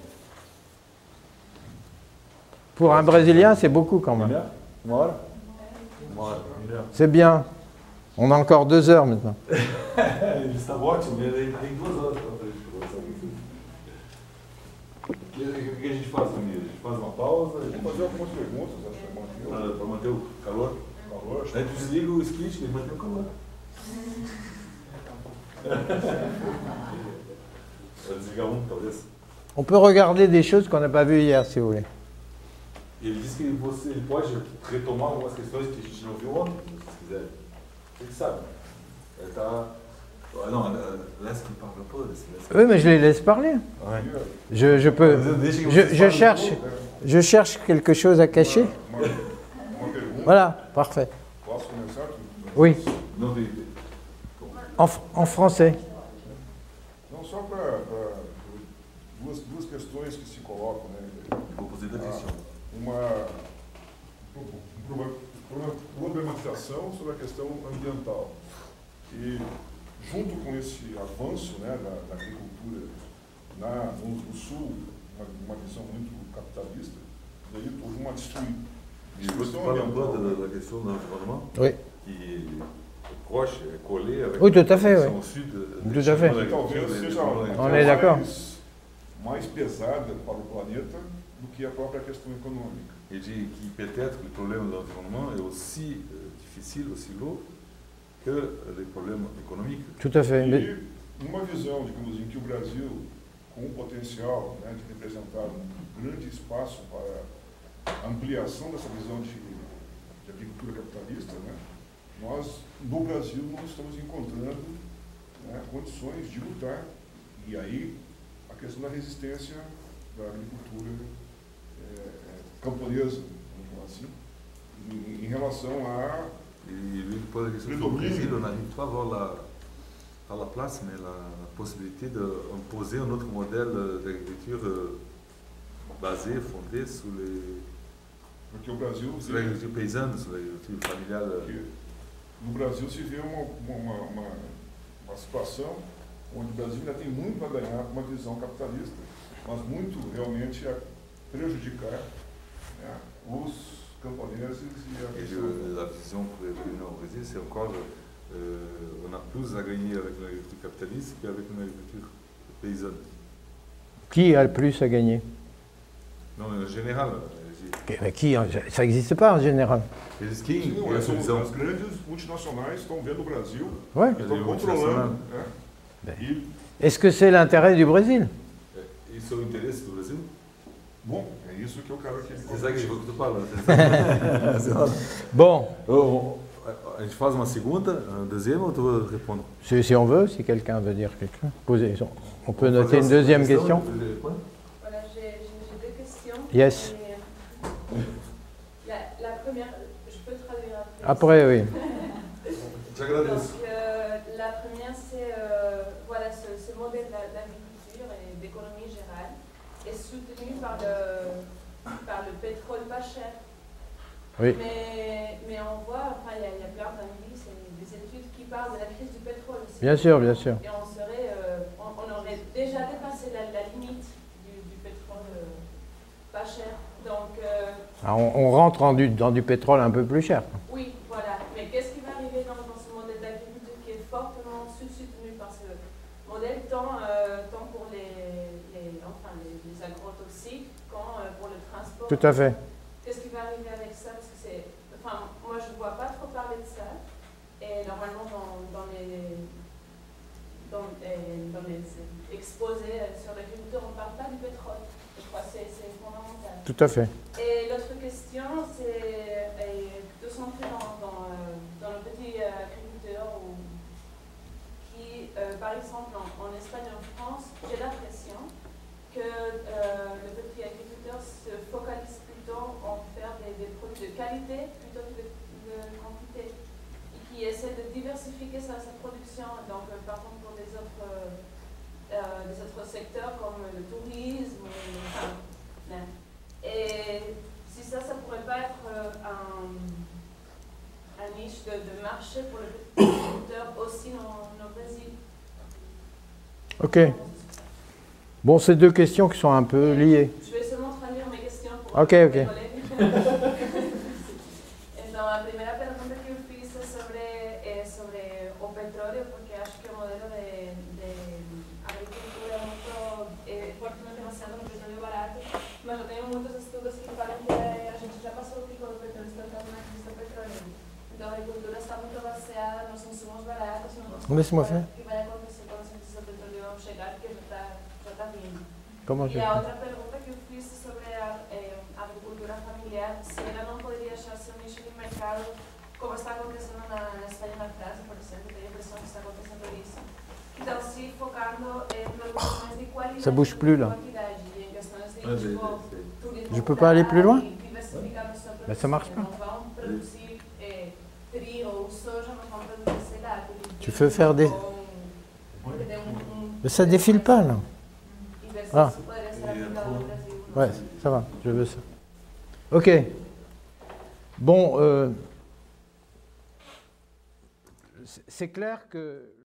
Pour un Brésilien, c'est beaucoup quand même. Uma hora? Uma hora. C'est bien. On a encore 2 heures maintenant. Ele está ótimo, ele tem 2 horas para frente para conversar com você. O que a gente faz, Ramiro? A gente faz uma pausa, a gente Vamos fazer algumas perguntas, acho que para manter o calor. A gente desliga o split e mantém o calor. Vai desligar um, talvez. On peut regarder des choses qu'on n'a pas vues hier, si vous voulez. E ele disse que ele pode retomar algumas questões que a gente não viu ontem, se vocês quiserem. Ele sabe. Ele está... Ah, não, laisse qu'il parle un peu. Oui, mais je les laisse parler. Je peux... Je cherche quelque chose à cacher. uma pergunta. Voilà, parfait. Posso começar aqui? Oui, Não tem... en français. Não, só para duas questões que se colocam, né? Vou fazer da questão. Uma problematização sobre a questão ambiental. E junto com esse avanço, né, da agricultura no sul, uma visão muito capitalista, daí houve uma destruição. Je veux parler un peu de la question de l'environnement, Oui. qui est proche, est collée avec Oui, tout à fait, la oui. question au sud. Tout à fait. Talvez seja On est d'accord. mais pesada para o planeta do que a própria questão econômica. Il dit peut-être que le problème de l'environnement est aussi difficile, aussi lourd que les problèmes économiques. Tout à fait. Mais- E uma visão, digamos, em que o Brasil, com o potencial, né, de representar um grande espaço para a ampliação dessa visão de agricultura capitalista, né, nós, no Brasil, não estamos encontrando, né, condições de lutar. E aí, a questão da resistência da agricultura camponesa, vamos falar assim, em relação a... Et lui il pose la question sur le Brésil, on n'arrive pas à la place, mais la possibilité d'imposer un autre modèle d'agriculture basé, fondé sur Porque o Brasil... l'agriculture paysanne, sur l'agriculture familiale. No Brasil se vê uma situação onde o Brasil ainda tem muito a ganhar com uma visão capitalista, mas muito realmente a prejudicar, né, os camponeses e a Et questão... la vision pour revenir au Brésil, c'est encore, on a plus à gagner avec l'agriculture capitaliste qu'avec une agriculture paysanne. Qui a le plus à gagner? Non, en général, Mais qui? Ça n'existe pas en général. eles quem Sim, é essa visão? as grandes multinacionais estão vendo o Brasil, Ouais. estão Ele controlando, Ben. né? E, Est-ce que c'est l'intérêt du Brésil? Isso é o interesse do Brasil? bom, é isso que eu quero que ele C'est ça que je veux que tu parles. Bon, A gente faz uma segunda, uma deuxième, ou tu veux répondre? si on veut, si quelqu'un veut dire quelque chose. On peut noter une deuxième question. Voilà, j'ai 2 questions. Yes. Et, la première, je peux traduire après. Après, oui. Te agradeço. Donc, la première, c'est voilà, ce modèle d'agriculture et d'économie générale est soutenu par le pétrole pas cher. Oui. Mais on voit, enfin, il y a plein d'analyses et des études qui parlent de la crise du pétrole aussi. Bien sûr, bien sûr. Et on aurait déjà dépassé la limite du pétrole pas cher. Donc, Alors, on rentre dans du pétrole un peu plus cher. oui, voilà. Mais qu'est-ce qui va arriver dans ce modèle d'agriculture qui est fortement soutenu par ce modèle, tant pour les agrotoxiques qu'en pour le transport? Tout à fait. Qu'est-ce qui va arriver avec ça? Parce que c'est, enfin, moi je ne vois pas trop parler de ça. Et normalement dans les exposés sur l'agriculture, on ne parle pas du pétrole. Je crois que c'est fondamental. Tout à fait. Et l'autre question, c'est de centrer dans le petit agriculteur qui, par exemple, en Espagne et en France, j'ai l'impression diversifier sa production. Donc, par contre, pour des autres secteurs comme le tourisme, et si ça pourrait pas être un niche de marché pour les producteurs aussi au Brésil. Ok. Bon, c'est deux questions qui sont un peu liées. Je vais seulement traduire mes questions pour Ok. mes collègues. Então, a primeira pergunta que eu fiz é sobre o petróleo, porque acho que o modelo de agricultura é muito fortemente baseado no petróleo barato, mas eu tenho muitos estudos que falam que a gente já passou o pico do petróleo, está entrando na crise do petróleo. Então, a agricultura está muito baseada nos insumos baratos, no que vai acontecer quando a crise do petróleo chegar, que já está vindo. E a outra pergunta que eu fiz sobre a agricultura familiar, se ela não poderia achar seu nicho de mercado, como está acontecendo na Espanha e na França, por exemplo, tenho a impressão que está acontecendo isso. Então, se focando em produções de qualidade, Ça bouge plus là. e em questões de turismo, Je peux pas aller plus loin? diversificar a sua produção. Mais ça marche pas. Não vão produzir trigo ou soja, não vão produzir, sei lá, Tu veux faire des... Mais ça défile pas là. Ah. Ouais, ça va, je veux ça. Ok. Bon, c'est clair que